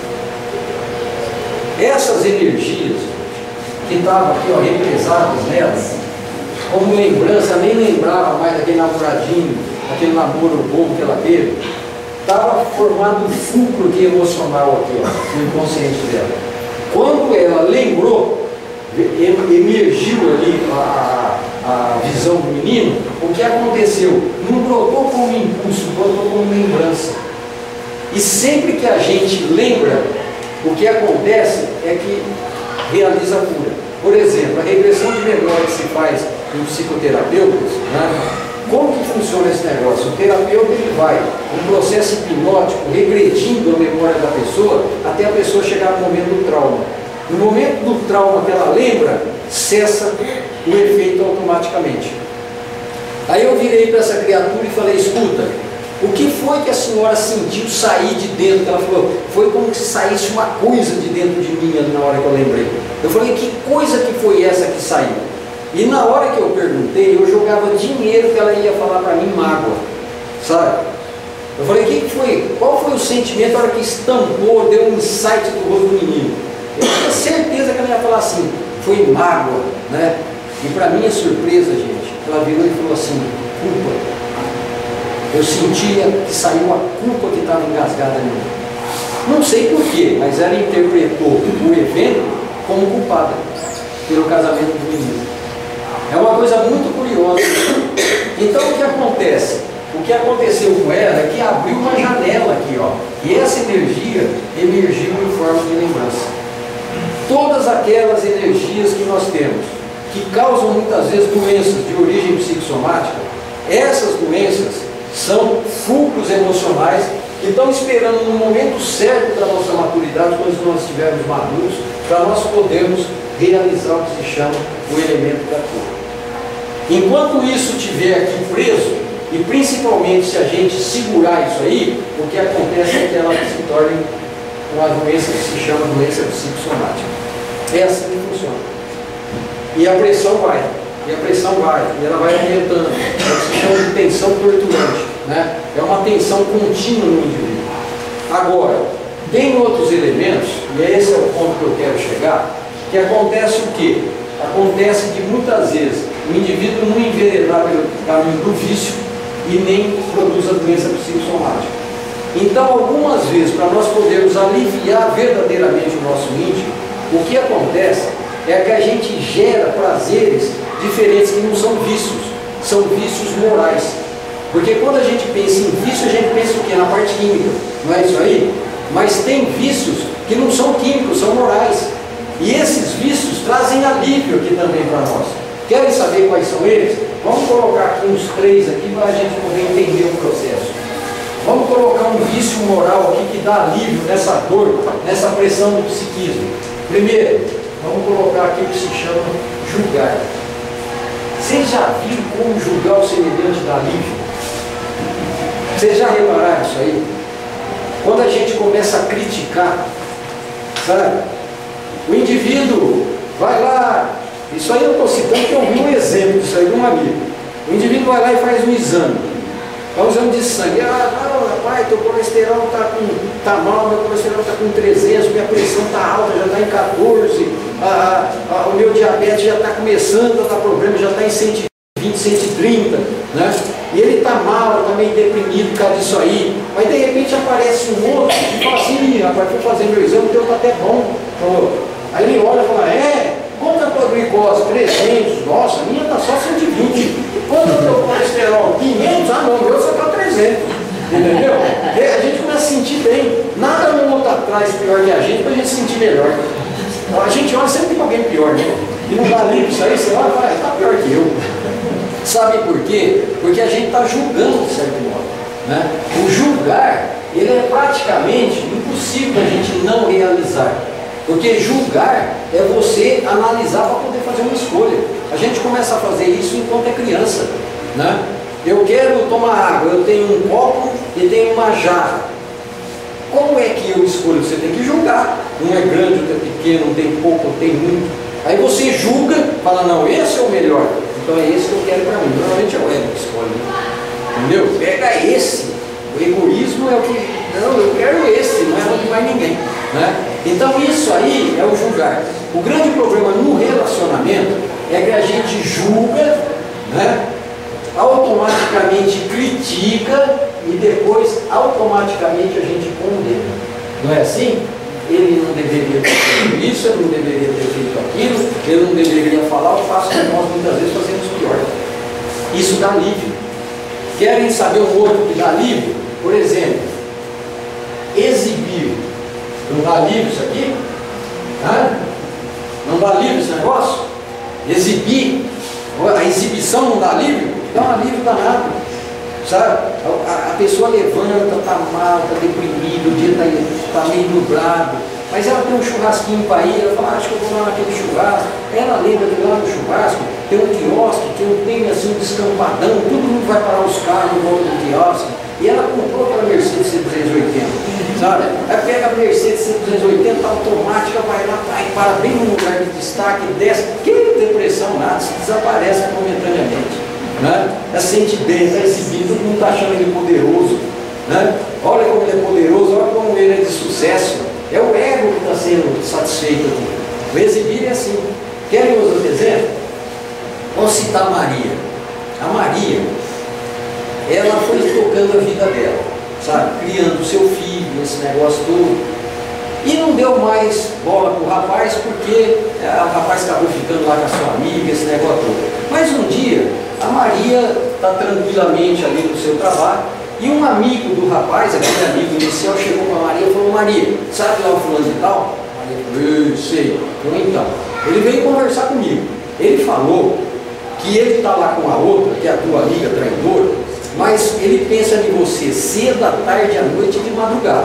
Essas energias que estavam aqui, ó, represadas nelas, como lembrança, nem lembrava mais daquele namoradinho, aquele namoro bom que ela teve, estava formado um fulcro aqui emocional aqui, ó, no inconsciente dela. Quando ela lembrou, emergiu ali a visão do menino, o que aconteceu? Não brotou como impulso, brotou como lembrança. E sempre que a gente lembra, o que acontece é que realiza a cura. Por exemplo, a regressão de memória que se faz em psicoterapeutas, né? Como que funciona esse negócio? O terapeuta ele vai, um processo hipnótico, regredindo a memória da pessoa, até a pessoa chegar no momento do trauma. No momento do trauma que ela lembra, cessa o efeito automaticamente. Aí eu virei para essa criatura e falei: escuta, o que foi que a senhora sentiu sair de dentro? Ela falou: foi como se saísse uma coisa de dentro de mim na hora que eu lembrei. Eu falei: que coisa que foi essa que saiu? E na hora que eu perguntei, eu jogava dinheiro que ela ia falar para mim, mágoa, sabe? Eu falei: que foi? Qual foi o sentimento na hora que estampou, deu um insight do rosto do menino? Eu tinha certeza que ela ia falar assim: foi mágoa, né? E para minha surpresa, gente, ela virou e falou assim: culpa. Eu sentia que saiu a culpa que estava engasgada em mim. Não sei porquê, mas ela interpretou o evento como culpada pelo casamento do menino. É uma coisa muito curiosa. Então o que acontece? O que aconteceu com ela é que abriu uma janela aqui, ó, e essa energia emergiu em forma de lembrança. Todas aquelas energias que nós temos, que causam muitas vezes doenças de origem psicossomática, essas doenças são fulcros emocionais que estão esperando no momento certo da nossa maturidade, quando nós estivermos maduros, para nós podermos realizar o que se chama o elemento da cura. Enquanto isso estiver aqui preso, e principalmente se a gente segurar isso aí, o que acontece é que ela se torna uma doença que se chama doença psicossomática. É assim que funciona. E a pressão vai, e ela vai aumentando. É o que se chama de tensão torturante, né? É uma tensão contínua no indivíduo. Agora, tem outros elementos, e esse é o ponto que eu quero chegar, que acontece o quê? Acontece que muitas vezes o indivíduo não enveredar pelo caminho do vício e nem produz a doença psicossomática. Então, algumas vezes, para nós podermos aliviar verdadeiramente o nosso íntimo, o que acontece é que a gente gera prazeres diferentes que não são vícios, são vícios morais. Porque quando a gente pensa em vício, a gente pensa o quê? Na parte química, não é isso aí? Mas tem vícios que não são químicos, são morais. E esses vícios trazem alívio aqui também para nós. Querem saber quais são eles? Vamos colocar aqui uns 3 aqui para a gente poder entender o processo. Vamos colocar um vício moral aqui que dá alívio nessa dor, nessa pressão do psiquismo. Primeiro, vamos colocar aqui o que se chama julgar. Vocês já viram como julgar o semelhante dá alívio? Vocês já repararam isso aí? Quando a gente começa a criticar, sabe? O indivíduo vai lá, isso aí eu estou citando porque eu vi um exemplo disso aí de um amigo. O indivíduo vai lá e faz um exame. É um exame de sangue. Rapaz, teu colesterol está mal, meu colesterol está com 300, minha pressão está alta, já está em 14, o meu diabetes já está começando a dar problema, já está em 120, 130, né? E ele está mal, está meio deprimido por causa disso aí. Mas de repente aparece um outro e fala assim: rapaz, fui fazer meu exame, o teu está até bom. Aí ele olha e fala: quanto é a tua glicose? 300, nossa, a minha está só 120. Quanto é o teu colesterol? 500? Ah não, o meu só está 300. Entendeu? E a gente começa a sentir bem. Nada no outro atrás pior que a gente para a gente sentir melhor. A gente olha sempre para alguém pior, né? E não dá livre isso aí, você olha e fala: está pior que eu. Sabe por quê? Porque a gente está julgando de certo modo, né? O julgar, ele é praticamente impossível a gente não realizar. Porque julgar é você analisar para poder fazer uma escolha. A gente começa a fazer isso enquanto é criança, né? Eu quero tomar água, eu tenho um copo e tenho uma jarra. Como é que eu escolho? Você tem que julgar. Um é grande, outro é pequeno, um tem pouco, um tem muito. Aí você julga, fala: não, esse é o melhor. Então é esse que eu quero para mim. Normalmente é o ego que escolhe. Entendeu? Pega esse. O egoísmo é o que... Não, eu quero esse, não é onde vai ninguém, né? Então isso aí é o julgar. O grande problema no relacionamento é que a gente julga, né? Automaticamente critica e depois automaticamente a gente condena. Não é assim? Ele não deveria ter feito isso, ele não deveria ter feito aquilo, ele não deveria falar, eu faço que nós muitas vezes fazemos pior. Isso dá alívio. Querem saber um outro que dá alívio? Por exemplo, exibir. Não dá alívio isso aqui? Não dá alívio esse negócio? Exibir. A exibição não dá alívio? Dá um alívio danado. Sabe? A pessoa levanta, está mal, está deprimido, o dia está meio nublado, mas ela tem um churrasquinho para ir, ela fala: acho que eu vou lá naquele churrasco. Ela lembra de lá no churrasco tem um quiosque que eu tenho assim um descampadão, todo mundo vai parar os carros em volta do quiosque. E ela comprou aquela Mercedes C280, sabe? Aí pega a Mercedes C280 automática, vai lá, vai, para bem no lugar de destaque, desce, que depressão nada, se desaparece momentaneamente, né? Ela sente bem, está exibindo, todo mundo está achando ele poderoso, né? Olha como ele é poderoso, olha como ele é de sucesso. É o ego que está sendo satisfeito aqui. O exibir é assim. Querem outro exemplo? Vamos citar a Maria. A Maria, ela foi tocando a vida dela, sabe? Criando o seu filho, esse negócio todo. E não deu mais bola para o rapaz, porque o rapaz acabou ficando lá com a sua amiga, esse negócio todo. Mas um dia, a Maria está tranquilamente ali no seu trabalho, e um amigo do rapaz, aquele amigo inicial, chegou para a Maria e falou: Maria, sabe lá o fulano de tal? A Maria falou: eu sei. Então, ele veio conversar comigo. Ele falou que ele está lá com a outra, que é a tua amiga traidora, mas ele pensa em você cedo, à tarde, à noite e de madrugada.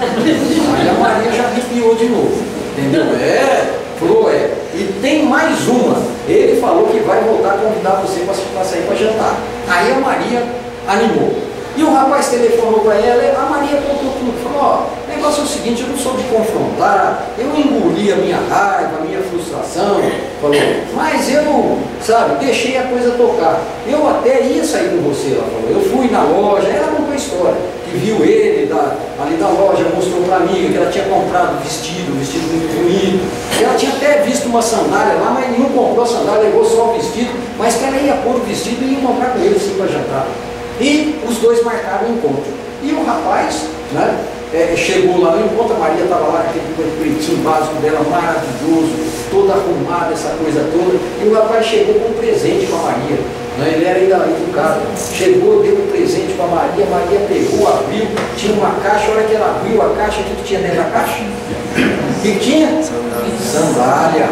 Aí a Maria já arrepiou de novo, entendeu? Falou, e tem mais uma. Ele falou que vai voltar a convidar você para sair para jantar. Aí a Maria animou. E o rapaz telefonou para ela, a Maria contou tudo, falou: ó, o negócio é o seguinte, eu não sou de confrontar, eu engoli a minha raiva, a minha frustração, falou, mas eu, sabe, deixei a coisa tocar. Eu até ia sair com você, ela falou, eu fui na loja, ela contou a história, que viu ele ali da loja, mostrou para a amiga que ela tinha comprado um vestido muito bonito, ela tinha até visto uma sandália lá, mas não comprou a sandália, levou só o vestido, mas que ela ia pôr o vestido e ia encontrar com ele assim para jantar. E os dois marcaram o encontro. E o rapaz, né, chegou lá no encontro, a Maria estava lá com aquele pretinho básico dela, maravilhoso, toda arrumada, essa coisa toda. E o rapaz chegou com um presente para a Maria. Né, ele era ainda educado. Chegou, deu um presente para a Maria pegou, abriu, tinha uma caixa, a hora que ela abriu a caixa, o que tinha dentro da caixa? O que tinha? Sandália.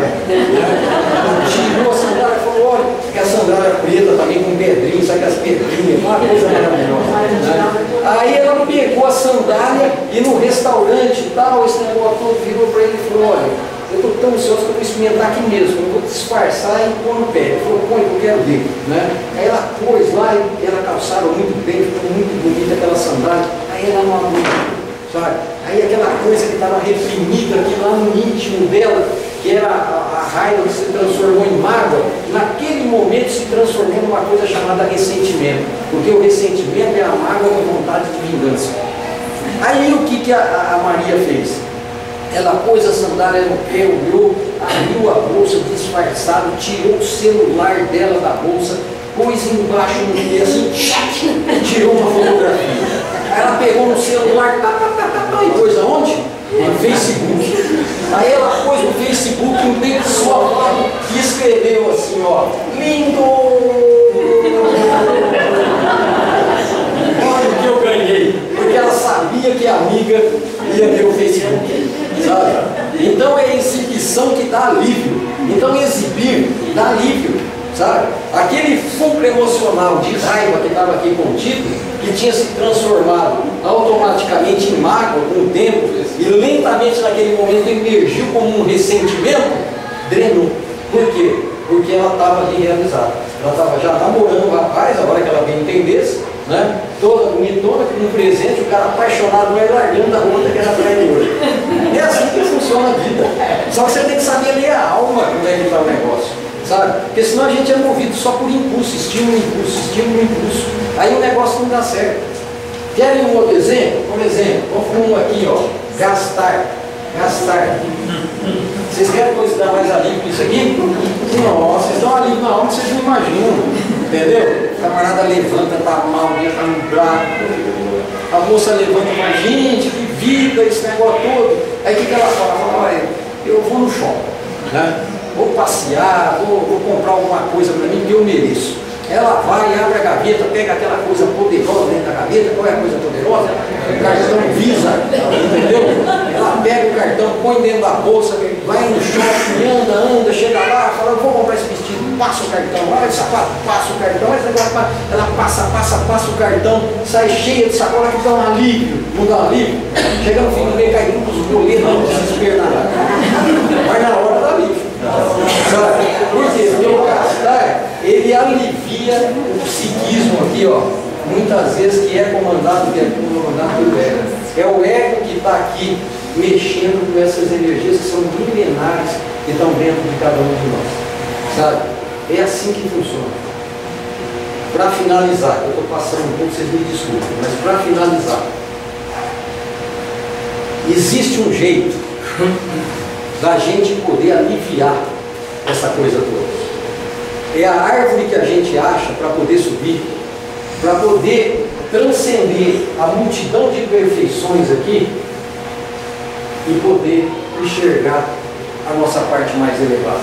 Tirou a sandália e falou: olha, que a sandália preta também com pedrinho, sabe as pedrinhas, uma coisa maravilhosa. Né? Aí ela pegou a sandália e no restaurante e tal, esse negócio todo, virou para ele e falou: olha, eu estou tão ansioso que eu vou experimentar aqui mesmo, eu vou disfarçar e pôr no pé. Ele falou: põe, eu quero ver. Né? Aí ela pôs lá e ela calçava muito bem, ficou muito bonita aquela sandália. Aí ela não aguentou, sabe? Aí aquela coisa que estava reprimida aqui lá no íntimo dela, que era a raiva que se transformou em mágoa, naquele momento se transformou numa coisa chamada ressentimento, porque o ressentimento é a mágoa com vontade de vingança. Aí o que a Maria fez? Ela pôs a sandália no pé, olhou, abriu a bolsa disfarçado, tirou o celular dela da bolsa, pôs embaixo no pé assim, e tirou uma fotografia. Aí ela pegou no celular, e pôs aonde? No Facebook. Aí ela pôs no Facebook um tempo só e escreveu assim, ó: lindo! Olha o que eu ganhei, porque ela sabia que a amiga ia ver o Facebook, sabe? Então é exibição que dá alívio. Então exibir dá alívio, sabe? Aquele fulcro emocional de raiva que estava aqui contido, que tinha se transformado automaticamente em mágoa com o tempo, e lentamente naquele momento emergiu como um ressentimento, drenou. Por quê? Porque ela estava ali realizada. Ela estava já namorando o rapaz, agora que ela bem entendesse, né? Toda bonitona, com um presente, o cara apaixonado, mas largando a outra que era traidora. É assim que funciona a vida. Só que você tem que saber ler a alma como é que está o negócio, sabe? Porque senão a gente é movido só por impulso, estímulo, impulso, estímulo, impulso. Aí o negócio não dá certo. Querem um outro exemplo? Por exemplo, vamos com um aqui, ó. Gastar. Vocês querem coisa que dá mais alívio que isso aqui? Nossa, vocês dão alívio na alma que vocês não imaginam. Entendeu? O camarada levanta, tá mal, tá nublado. A moça levanta e fala: gente, que vida, esse negócio todo. Aí o que ela fala? Ela fala: olha, eu vou no shopping, né? Vou passear, vou comprar alguma coisa para mim que eu mereço. Ela vai, abre a gaveta, pega aquela coisa poderosa dentro da gaveta. Qual é a coisa poderosa? O cartão Visa, entendeu? Ela pega o cartão, põe dentro da bolsa, vai no shopping, anda, chega lá, fala: vou comprar esse vestido, passa o cartão, olha esse sapato, passa o cartão, esse negócio, ela passa o cartão, sai cheia de sacola, que dá um alívio, não dá um alívio? Chega no fim do mês, cai os boletos, não desespera nada. Mas na hora dá alívio. Sabe? Por quê? Porque o gastar sentindo essas energias que são milenares que estão dentro de cada um de nós, sabe? É assim que funciona. Para finalizar, eu estou passando um pouco, vocês me desculpem, mas para finalizar, existe um jeito da gente poder aliviar essa coisa toda. É a árvore que a gente acha para poder subir, para poder transcender a multidão de imperfeições aqui e poder enxergar a nossa parte mais elevada.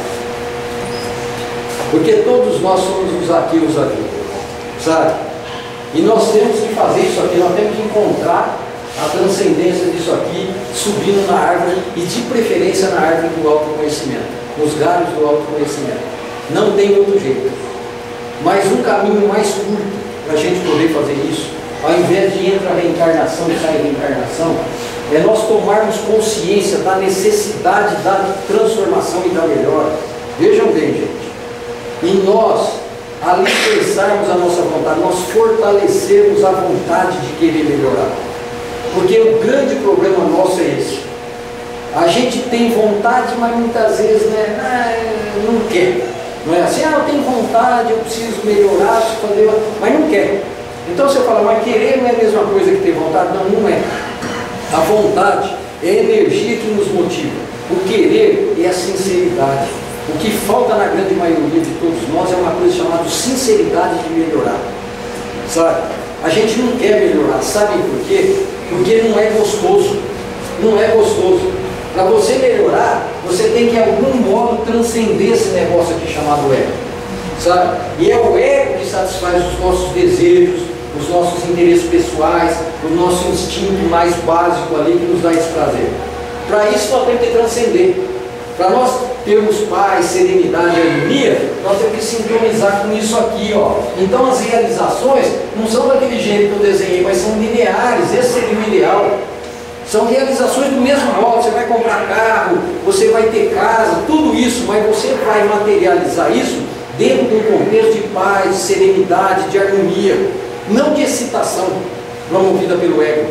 Porque todos nós somos os ateus da vida, sabe? E nós temos que fazer isso aqui, nós temos que encontrar a transcendência disso aqui, subindo na árvore, e de preferência na árvore do autoconhecimento, nos galhos do autoconhecimento. Não tem outro jeito. Mas um caminho mais curto para a gente poder fazer isso, ao invés de entrar a reencarnação e sair a reencarnação, é nós tomarmos consciência da necessidade da transformação e da melhora. Vejam bem, gente. E nós alicerçarmos a nossa vontade, nós fortalecermos a vontade de querer melhorar. Porque o grande problema nosso é esse. A gente tem vontade, mas muitas vezes não quer. Não é assim, eu tenho vontade, eu preciso melhorar, mas não quer. Então você fala, mas querer não é a mesma coisa que ter vontade? Não, não é. A vontade é a energia que nos motiva. O querer é a sinceridade. O que falta na grande maioria de todos nós é uma coisa chamada sinceridade de melhorar. Sabe? A gente não quer melhorar. Sabem por quê? Porque não é gostoso. Não é gostoso. Para você melhorar, você tem que, de algum modo, transcender esse negócio aqui chamado ego. Sabe? E é o ego que satisfaz os nossos desejos, os nossos interesses pessoais, o nosso instinto mais básico ali que nos dá esse prazer. Para isso, nós temos que transcender. Para nós termos paz, serenidade e harmonia, nós temos que sincronizar com isso aqui, ó. Então as realizações não são daquele jeito que eu desenhei, mas são lineares, esse seria o ideal. São realizações do mesmo modo, você vai comprar carro, você vai ter casa, tudo isso, mas você vai materializar isso dentro de um contexto de paz, de serenidade, de harmonia, não de excitação promovida pelo ego.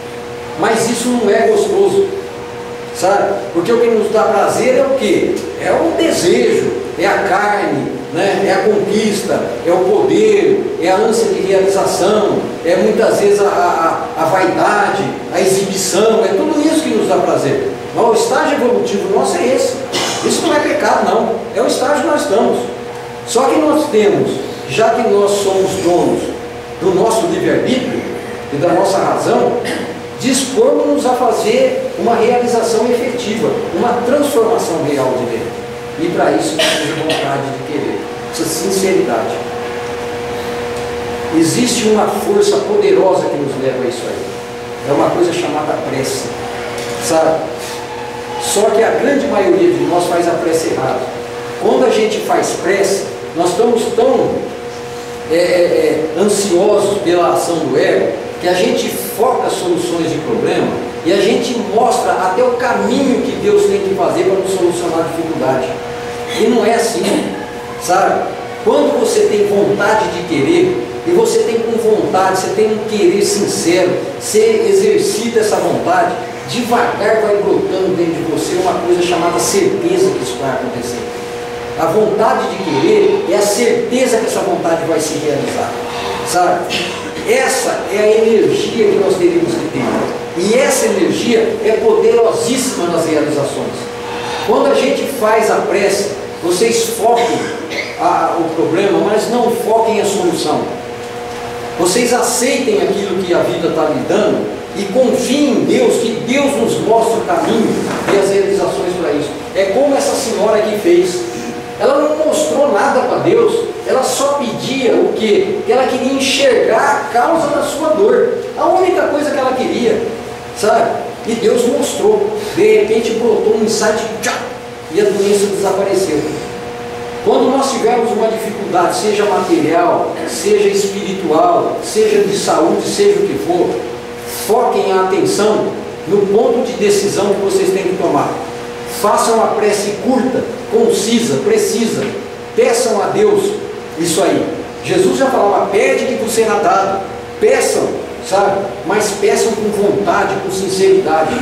Mas isso não é gostoso, sabe? Porque o que nos dá prazer é o quê? É o desejo, é a carne, né? É a conquista, é o poder, é a ânsia de realização, é muitas vezes a vaidade, a exibição, é tudo isso que nos dá prazer. Mas o estágio evolutivo nosso é esse. Isso não é pecado, não. É o estágio que nós estamos. Só que nós temos, já que nós somos donos do nosso livre-arbítrio e da nossa razão, dispomos-nos a fazer uma realização efetiva, uma transformação real de dentro. E para isso precisa vontade de querer, precisa sinceridade. Existe uma força poderosa que nos leva a isso aí. É uma coisa chamada prece, sabe? Só que a grande maioria de nós faz a prece errada. Quando a gente faz prece, nós estamos tão ansiosos pela ação do ego, que a gente foca soluções de problema e a gente mostra até o caminho que Deus tem que fazer para nos solucionar a dificuldade. E não é assim, sabe? Quando você tem vontade de querer, e você tem com vontade, você tem um querer sincero, você exercita essa vontade, devagar vai brotando dentro de você uma coisa chamada certeza que isso vai acontecer. A vontade de querer é a certeza que essa vontade vai se realizar, sabe? Essa é a energia que nós teríamos que ter. E essa energia é poderosíssima nas realizações. Quando a gente faz a prece, vocês foquem o problema, mas não foquem a solução. Vocês aceitem aquilo que a vida está lhe dando e confiem em Deus, que Deus nos mostra o caminho e as realizações para isso. É como essa senhora aqui fez. Ela não mostrou nada para Deus, ela só pedia o quê? Que ela queria enxergar a causa da sua dor. A única coisa que ela queria, sabe? E Deus mostrou. De repente brotou um insight, tchá, e a doença desapareceu. Quando nós tivermos uma dificuldade, seja material, seja espiritual, seja de saúde, seja o que for, foquem a atenção no ponto de decisão que vocês têm que tomar. Façam a prece curta, concisa, precisa. Peçam a Deus isso aí. Jesus já falava, pede que vos será dado. Peçam, sabe? Mas peçam com vontade, com sinceridade.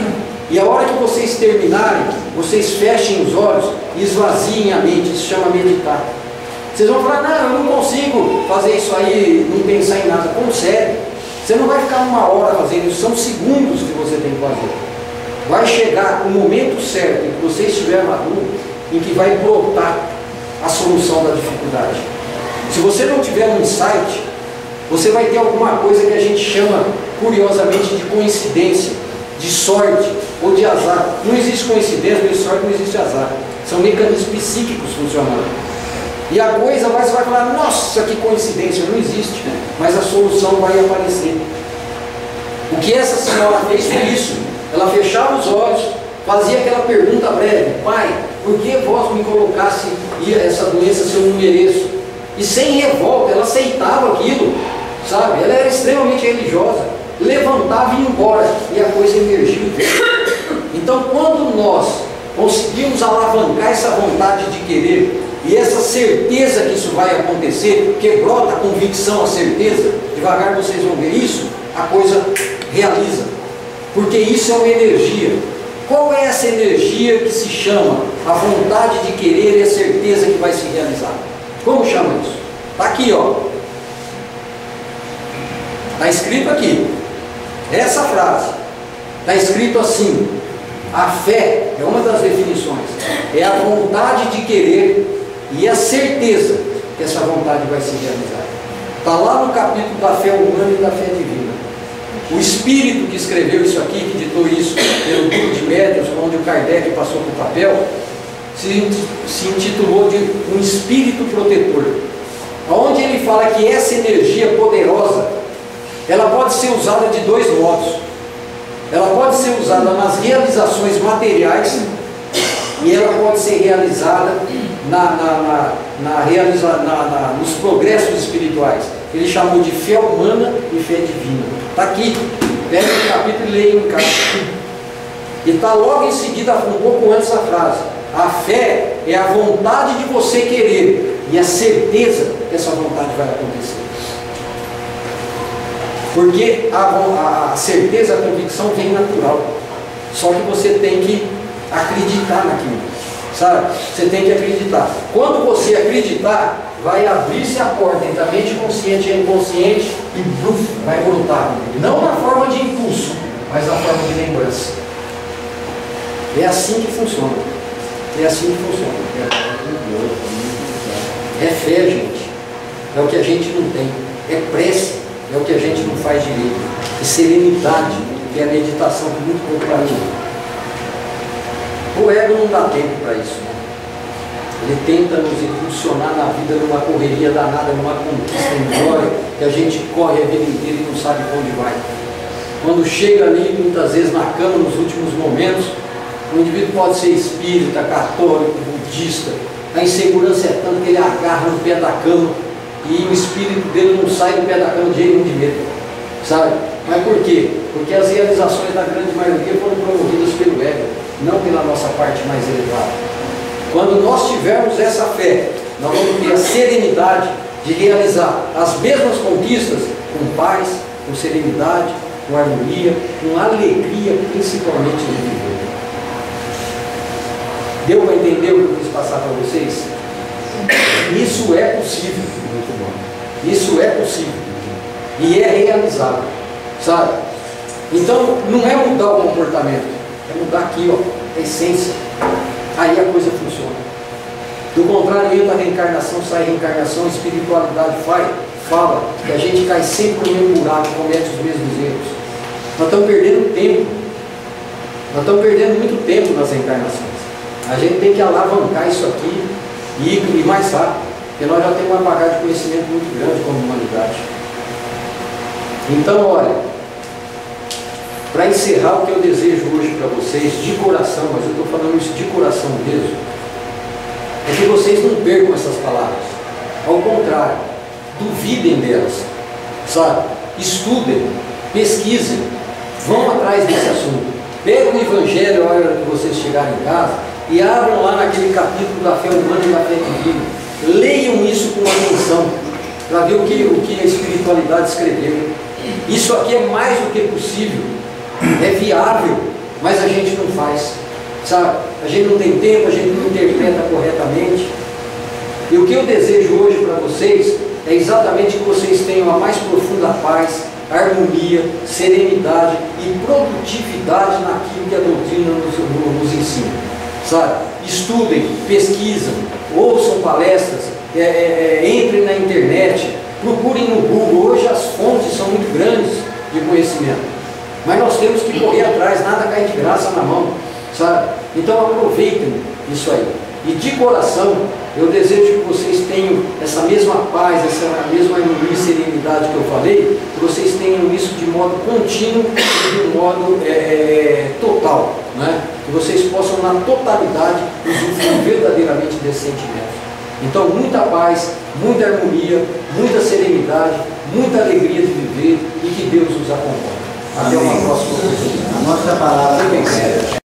E a hora que vocês terminarem, vocês fechem os olhos e esvaziem a mente. Isso chama meditar. Vocês vão falar, não, eu não consigo fazer isso aí, não pensar em nada. Consegue. Você não vai ficar uma hora fazendo isso, são segundos que você tem que fazer. Vai chegar o momento certo em que você estiver maduro, em que vai brotar a solução da dificuldade. Se você não tiver um insight, você vai ter alguma coisa que a gente chama, curiosamente, de coincidência, de sorte ou de azar. Não existe coincidência, não existe sorte, não existe azar. São mecanismos psíquicos funcionando. E a coisa você vai falar, nossa, que coincidência, não existe, mas a solução vai aparecer. O que essa senhora fez foi isso. Ela fechava os olhos, fazia aquela pergunta breve: pai, por que vós me colocasse essa doença se eu não mereço? E sem revolta, ela aceitava aquilo, sabe? Ela era extremamente religiosa, levantava e ia embora, e a coisa emergiu. Então, quando nós conseguimos alavancar essa vontade de querer, e essa certeza que isso vai acontecer, porque brota a convicção, a certeza, devagar vocês vão ver isso, a coisa realiza. Porque isso é uma energia. Qual é essa energia que se chama a vontade de querer e a certeza que vai se realizar? Como chama isso? Está aqui, ó. Está escrito aqui. Essa frase. Está escrito assim: a fé é uma das definições. É a vontade de querer e a certeza que essa vontade vai se realizar. Está lá no capítulo da fé humana e da fé divina. O espírito que escreveu isso aqui, que ditou isso pelo grupo de médiuns, onde o Kardec passou para o papel, se intitulou de um espírito protetor. Onde ele fala que essa energia poderosa, ela pode ser usada de dois modos. Ela pode ser usada nas realizações materiais e ela pode ser realizada nos progressos espirituais. Ele chamou de fé humana e fé divina. Está aqui, pega o capítulo e leia em casa. E está logo em seguida, um pouco antes da frase: a fé é a vontade de você querer e a certeza que essa vontade vai acontecer. Porque a certeza, a convicção vem natural. Só que você tem que acreditar naquilo, sabe? Você tem que acreditar. Quando você acreditar, vai abrir-se a porta entre a mente consciente e inconsciente e bruf, vai brotar. Não na forma de impulso, mas na forma de lembrança. É assim que funciona. É assim que funciona. É fé, gente. É o que a gente não tem. É prece. É o que a gente não faz direito. E serenidade, que é a meditação que muito pouco para mim. O ego não dá tempo para isso, né? Ele tenta nos impulsionar na vida numa correria danada, numa conquista em glória, que a gente corre a vida inteira e não sabe para onde vai. Quando chega ali, muitas vezes na cama, nos últimos momentos, o indivíduo pode ser espírita, católico, budista, a insegurança é tanto que ele agarra no pé da cama e o espírito dele não sai do pé da cama de jeito nenhum de medo, sabe? Mas por quê? Porque as realizações da grande maioria foram promovidas pelo ego, não pela nossa parte mais elevada. Quando nós tivermos essa fé, nós vamos ter a serenidade de realizar as mesmas conquistas com paz, com serenidade, com harmonia, com alegria, principalmente no viver. Deu para entender o que eu quis passar para vocês? Isso é possível. Muito bom. Isso é possível. E é realizável, sabe? Então, não é mudar o comportamento, é mudar aqui, ó, a essência. Aí a coisa funciona. Do contrário, entra a reencarnação, sai a reencarnação, a espiritualidade fala que a gente cai sempre no mesmo buraco, comete os mesmos erros. Nós estamos perdendo tempo. Nós estamos perdendo muito tempo nas reencarnações. A gente tem que alavancar isso aqui e ir mais rápido, porque nós já temos uma bagagem de conhecimento muito grande como humanidade. Então, olha, para encerrar, o que eu desejo hoje para vocês, de coração, mas eu estou falando isso de coração mesmo, é que vocês não percam essas palavras. Ao contrário, duvidem delas, sabe? Estudem, pesquisem, vão atrás desse assunto. Peguem o Evangelho a hora que vocês chegarem em casa e abram lá naquele capítulo da fé humana e da fé divina. Leiam isso com atenção, para ver o que a espiritualidade escreveu. Isso aqui é mais do que possível. É viável, mas a gente não faz, sabe? A gente não tem tempo, a gente não interpreta corretamente. E o que eu desejo hoje para vocês é exatamente que vocês tenham a mais profunda paz, harmonia, serenidade e produtividade naquilo que a doutrina nos ensina, sabe? Estudem, pesquisem, ouçam palestras, entrem na internet, procurem no Google. Hoje as fontes são muito grandes de conhecimento, mas nós temos que correr atrás, nada cai de graça na mão, sabe? Então aproveitem isso aí. E de coração, eu desejo que vocês tenham essa mesma paz, essa mesma harmonia e serenidade que eu falei, que vocês tenham isso de modo contínuo e de modo total, né? Que vocês possam na totalidade usufruir verdadeiramente desse sentimento. Então, muita paz, muita harmonia, muita serenidade, muita alegria de viver, e que Deus os acompanhe. Até uma próxima oportunidade. A nossa palavra é